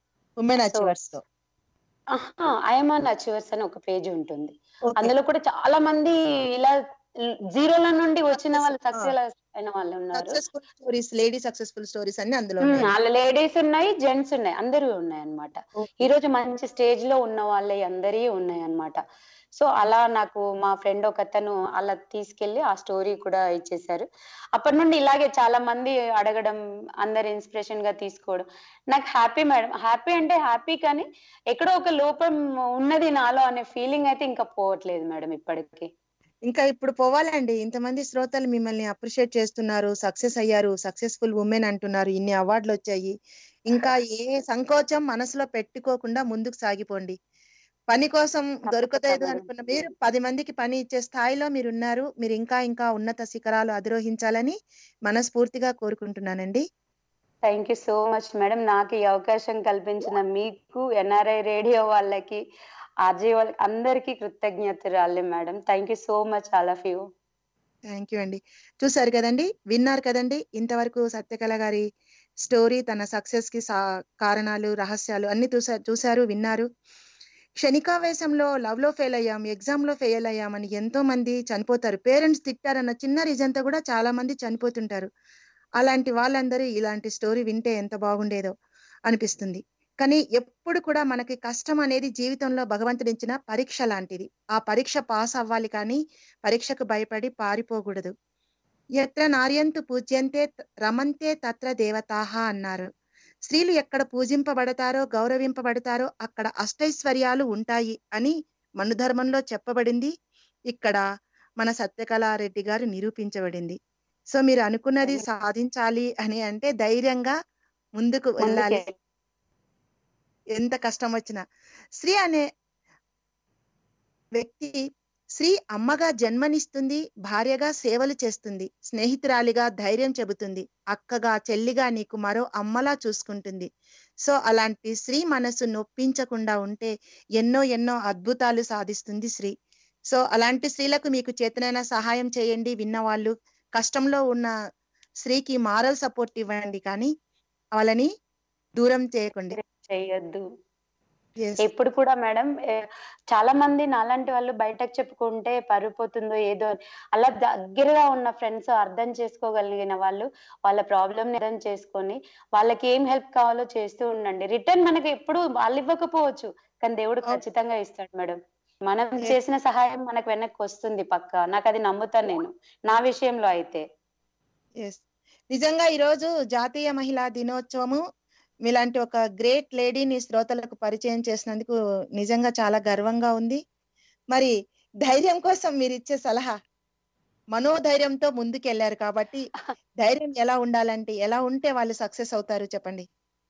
ఐమాన్ అచీవర్స్ అని ఒక పేజ్ ఉంటుంది, అందులో కూడా చాలా మంది ఇలా జీరోల నుండి వచ్చిన వాళ్ళు సక్సెస్ అయిన వాళ్ళు ఉన్నారు. లేడీ సక్సెస్ఫుల్ స్టోరీస్ అన్ని అందులో వాళ్ళ లేడీస్ ఉన్నాయి, జెంట్స్ ఉన్నాయి, అందరూ ఉన్నాయి అన్నమాట. ఈ రోజు మంచి స్టేజ్ లో ఉన్న వాళ్ళే అందరి ఉన్నాయి అన్నమాట. సో అలా నాకు మా ఫ్రెండ్ ఒక అతను అలా తీసుకెళ్లి ఆ స్టోరీ కూడా ఇచ్చేసారు. అప్పటి నుండి ఇలాగే చాలా మంది అడగడం, అందరు ఇన్స్పిరేషన్ గా తీసుకోవడం నాకు హ్యాపీ మేడం. హ్యాపీ అంటే హ్యాపీ, కానీ ఎక్కడో ఒక లోపం ఉన్నది నాలో అనే ఫీలింగ్ అయితే ఇంకా పోవట్లేదు మేడం ఇప్పటికి. ఇంకా ఇప్పుడు పోవాలండి, ఇంతమంది శ్రోతలు మిమ్మల్ని అప్రిషియేట్ చేస్తున్నారు, సక్సెస్ అయ్యారు, సక్సెస్ఫుల్ ఉమెన్ అంటున్నారు, ఇన్ని అవార్డులు వచ్చాయి, ఇంకా ఏ సంకోచం మనసులో పెట్టుకోకుండా ముందుకు సాగిపోండి. పని కోసం దొరకలేదు అనుకున్న మీరు పది మందికి పని ఇచ్చే స్థాయిలో మీరు ఉన్నారు. మీరు ఇంకా ఇంకా ఉన్నత శిఖరాలు అధిరోహించాలని మనస్ఫూర్తిగా కోరుకుంటున్నానండి. Thank you so much madam. నాకు ఈ అవకాశం కల్పించిన మీకు, ఎన్ఆర్ఐ రేడియో వాళ్ళకి, ఆర్జే వాళ్ళకి అందరికీ కృతజ్ఞతలు madam. Thank you so much all of you. Thank you అండి. చూసారు కదండి, విన్నారు కదండి, ఇంతవరకు సత్యకళ గారి స్టోరీ, తన సక్సెస్ కి కారణాలు, రహస్యాలు అన్ని చూసారు చూసారు విన్నారు. క్షణికావేశంలో లవ్ లో ఫెయిల్ అయ్యాం, ఎగ్జామ్ లో ఫెయిల్ అయ్యామని ఎంతో మంది చనిపోతారు. పేరెంట్స్ తిట్టారన్న చిన్న రీజన్ తో కూడా చాలా మంది చనిపోతుంటారు. అలాంటి వాళ్ళందరూ ఇలాంటి స్టోరీ వింటే ఎంత బాగుండేదో అనిపిస్తుంది. కానీ ఎప్పుడు కూడా మనకి కష్టం అనేది జీవితంలో భగవంతుడిచ్చిన పరీక్ష లాంటిది. ఆ పరీక్ష పాస్ అవ్వాలి, కానీ పరీక్షకు భయపడి పారిపోకూడదు. ఎత్ర నార్యంతు పూజ్యంతే రమంతే తత్ర దేవతాహ అన్నారు. స్త్రీలు ఎక్కడ పూజింపబడతారో, గౌరవింపబడతారో అక్కడ అష్టైశ్వర్యాలు ఉంటాయి అని మనుధర్మంలో చెప్పబడింది. ఇక్కడ మన సత్యకళారెడ్డి గారు నిరూపించబడింది. సో మీరు అనుకున్నది సాధించాలి అని అంటే ధైర్యంగా ముందుకు వెళ్ళాలి, ఎంత కష్టం వచ్చినా. శ్రీ అనే వ్యక్తి శ్రీ అమ్మగా జన్మనిస్తుంది, భార్యగా సేవలు చేస్తుంది, స్నేహితురాలిగా ధైర్యం చెబుతుంది, అక్కగా చెల్లిగా నీకు మరో అమ్మలా చూసుకుంటుంది. సో అలాంటి శ్రీ మనసు నొప్పించకుండా ఉంటే ఎన్నో ఎన్నో అద్భుతాలు సాధిస్తుంది శ్రీ. సో అలాంటి స్త్రీలకు మీకు చేతనైనా సహాయం చేయండి. విన్నవాళ్ళు కష్టంలో ఉన్న శ్రీకి మారల్ సపోర్ట్ ఇవ్వండి, కానీ వాళ్ళని దూరం చేయకండి, చేయొద్దు. ఎప్పుడు కూడా మేడం చాలా మంది నాలాంటి వాళ్ళు బయటకు చెప్పుకుంటే పరుపోతుందో ఏదో, అలా దగ్గరగా ఉన్న ఫ్రెండ్స్ అర్థం చేసుకోగలిగిన వాళ్ళు వాళ్ళ ప్రాబ్లమ్ ని అర్థం చేసుకొని వాళ్ళకి ఏం హెల్ప్ కావాలో చేస్తూ ఉండండి. రిటర్న్ మనకి ఎప్పుడు వాళ్ళు ఇవ్వకపోవచ్చు, కానీ దేవుడు ఖచ్చితంగా ఇస్తాడు మేడం. మనం చేసిన సహాయం మనకు వెనక్కి వస్తుంది పక్క. నాకు అది నమ్ముతాను నేను నా విషయంలో అయితే. నిజంగా ఈరోజు జాతీయ మహిళా దినోత్సవము, మీలాంటి ఒక గ్రేట్ లేడీని శ్రోతలకు పరిచయం చేసినందుకు నిజంగా చాలా గర్వంగా ఉంది. మరి ధైర్యం కోసం మీరు ఇచ్చే సలహా, మనోధైర్యంతో ముందుకెళ్లారు కాబట్టి ధైర్యం ఎలా ఉండాలంటే, ఎలా ఉంటే వాళ్ళు సక్సెస్ అవుతారు చెప్పండి.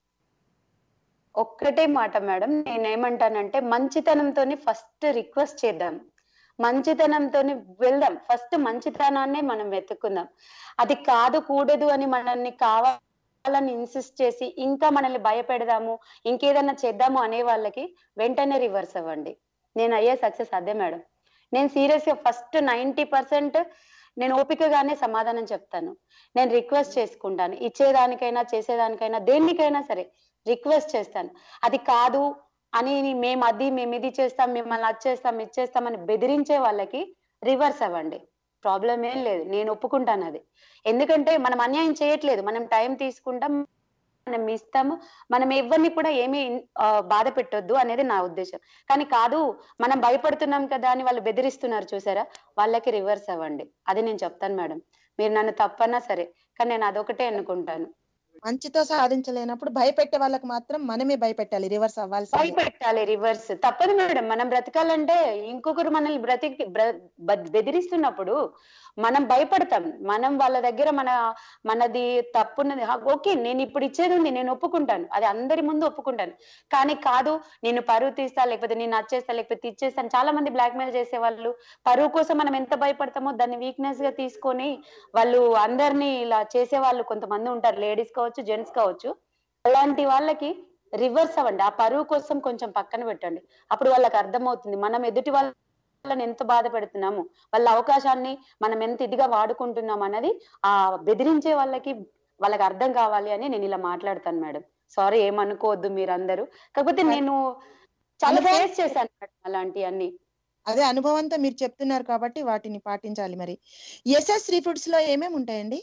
ఒక్కటే మాట మేడం, నేనేమంటానంటే మంచితనంతోని ఫస్ట్ రిక్వెస్ట్ చేద్దాం, మంచితనంతోని వెళ్దాం. ఫస్ట్ మంచితనాన్నే మనం వెతుక్కుందాం. అది కాదు కూడదు అని మనల్ని కావాలని ఇన్సిస్ట్ చేసి ఇంకా మనల్ని భయపెడదాము, ఇంకేదన్నా చేద్దాము అనే వాళ్ళకి వెంటనే రివర్స్ అవ్వండి. నేను అయ్యే సక్సెస్ అదే మేడం. నేను సీరియస్ గా ఫస్ట్ నైన్టీ పర్సెంట్ నేను ఓపికగానే సమాధానం చెప్తాను. నేను రిక్వెస్ట్ చేసుకుంటాను, ఇచ్చేదానికైనా చేసేదానికైనా దేనికైనా సరే రిక్వెస్ట్ చేస్తాను. అది కాదు అని మేము అది మేము ఇది చేస్తాం, మిమ్మల్ని అది చేస్తాం ఇది చేస్తామని బెదిరించే వాళ్ళకి రివర్స్ అవ్వండి. ప్రాబ్లం ఏం లేదు, నేను ఒప్పుకుంటాను అది. ఎందుకంటే మనం అన్యాయం చేయట్లేదు, మనం టైం తీసుకుంటాం, మనం ఇస్తాము, మనం ఎవరిని కూడా ఏమీ బాధ పెట్టొద్దు అనేది నా ఉద్దేశం. కానీ కాదు మనం భయపడుతున్నాం కదా అని వాళ్ళు బెదిరిస్తున్నారు చూసారా, వాళ్ళకి రివర్స్ అవ్వండి. అది నేను చెప్తాను మేడం. మీరు నన్ను తప్పన్నా సరే, కానీ నేను అదొకటే అనుకుంటాను. మంచితో సాధించలేనప్పుడు భయపెట్టే వాళ్ళకి మాత్రం మనమే భయపెట్టాలి, రివర్స్ అవ్వాలి, భయపెట్టాలి. రివర్స్ తప్పదు మేడం. మనం బ్రతకాలంటే ఇంకొకరు మనల్ని బ్రతికి బెదిరిస్తున్నప్పుడు మనం భయపడతాం. మనం వాళ్ళ దగ్గర మన మనది తప్పున్నది, ఓకే నేను ఇప్పుడు ఇచ్చేది ఉంది, నేను ఒప్పుకుంటాను, అది అందరి ముందు ఒప్పుకుంటాను. కానీ కాదు నేను పరువు తీస్తా, లేకపోతే నేను నచ్చేస్తా, లేకపోతే ఇచ్చేస్తాను. చాలా మంది బ్లాక్ మెయిల్ చేసే వాళ్ళు పరువు కోసం మనం ఎంత భయపడతామో దాన్ని వీక్నెస్ గా తీసుకొని వాళ్ళు అందరినీ ఇలా చేసే వాళ్ళు కొంతమంది ఉంటారు, లేడీస్ కావచ్చు జెంట్స్ కావచ్చు. అలాంటి వాళ్ళకి రివర్స్ అవ్వండి. ఆ పరువు కోసం కొంచెం పక్కన పెట్టండి. అప్పుడు వాళ్ళకి అర్థమవుతుంది మనం ఎదుటి వాళ్ళని ఎంత బాధ పెడుతున్నాము, వాళ్ళ అవకాశాన్ని మనం ఎంత ఇదిగా వాడుకుంటున్నాం అన్నది ఆ బెదిరించే వాళ్ళకి వాళ్ళకి అర్థం కావాలి అని నేను ఇలా మాట్లాడతాను మేడం. సారీ ఏమనుకోవద్దు మీరందరూ, కాకపోతే నేను చాలా ఫేస్ చేశాను మేడం అలాంటివన్నీ. అదే అనుభవంతో మీరు చెప్తున్నారు కాబట్టి వాటిని పాటించాలి. మరి ఎస్ఎస్ శ్రీ ఫుడ్స్ లో ఏమేమి ఉంటాయండి?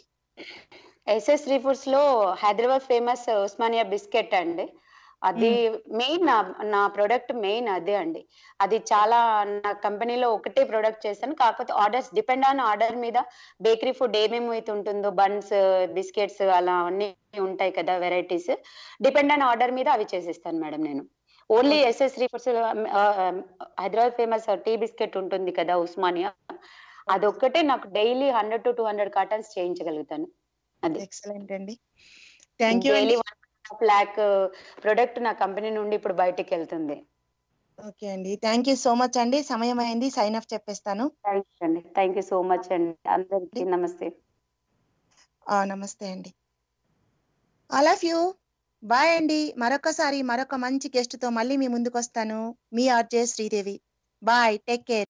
ఎస్ఎస్ శ్రీ ఫుడ్స్ లో హైదరాబాద్ ఫేమస్ ఉస్మానియా బిస్కెట్ అండి, అది మెయిన్. నా నా ప్రొడక్ట్ మెయిన్ అదే అండి. అది చాలా నా కంపెనీలో ఒకటే ప్రొడక్ట్ చేశాను, కాకపోతే ఆర్డర్స్ డిపెండ్ ఆన్ ఆర్డర్ మీద బేకరీ ఫుడ్ ఏమేమి అయితే ఉంటుందో, బన్స్ బిస్కెట్స్ అలా అన్ని ఉంటాయి కదా వెరైటీస్, డిపెండ్ ఆన్ ఆర్డర్ మీద అవి చేసేస్తాను మేడం నేను. Only SS Shri foods Hyderabad famous tea biscuit ఉంటుంది కదా ఉస్మానియా, అదొక్కటే నాకు daily hundred to two hundred cartons చేయించగలుగుతాను. అది ఎక్సలెంట్ అండి. Thank you. Daily one half lakh product నా కంపెనీ నుండి ఇప్పుడు బయటికి వెళ్తుంది. ఓకే అండి, థ్యాంక్ యూ సో మచ్ అండి. సమయం అయింది, సైన్ ఆఫ్ చెప్పేస్తాను. థ్యాంక్ యూ అండి. థ్యాంక్ యూ సో మచ్ అండి. అందరికి నమస్తే. నమస్తే అండి. ఆల్ ఆఫ్ యూ బాయ్ అండి. మరొకసారి మరొక మంచి గెస్ట్ తో మళ్ళీ మీ ముందుకు వస్తాను. మీ RJ Sridevi. Bye, take care.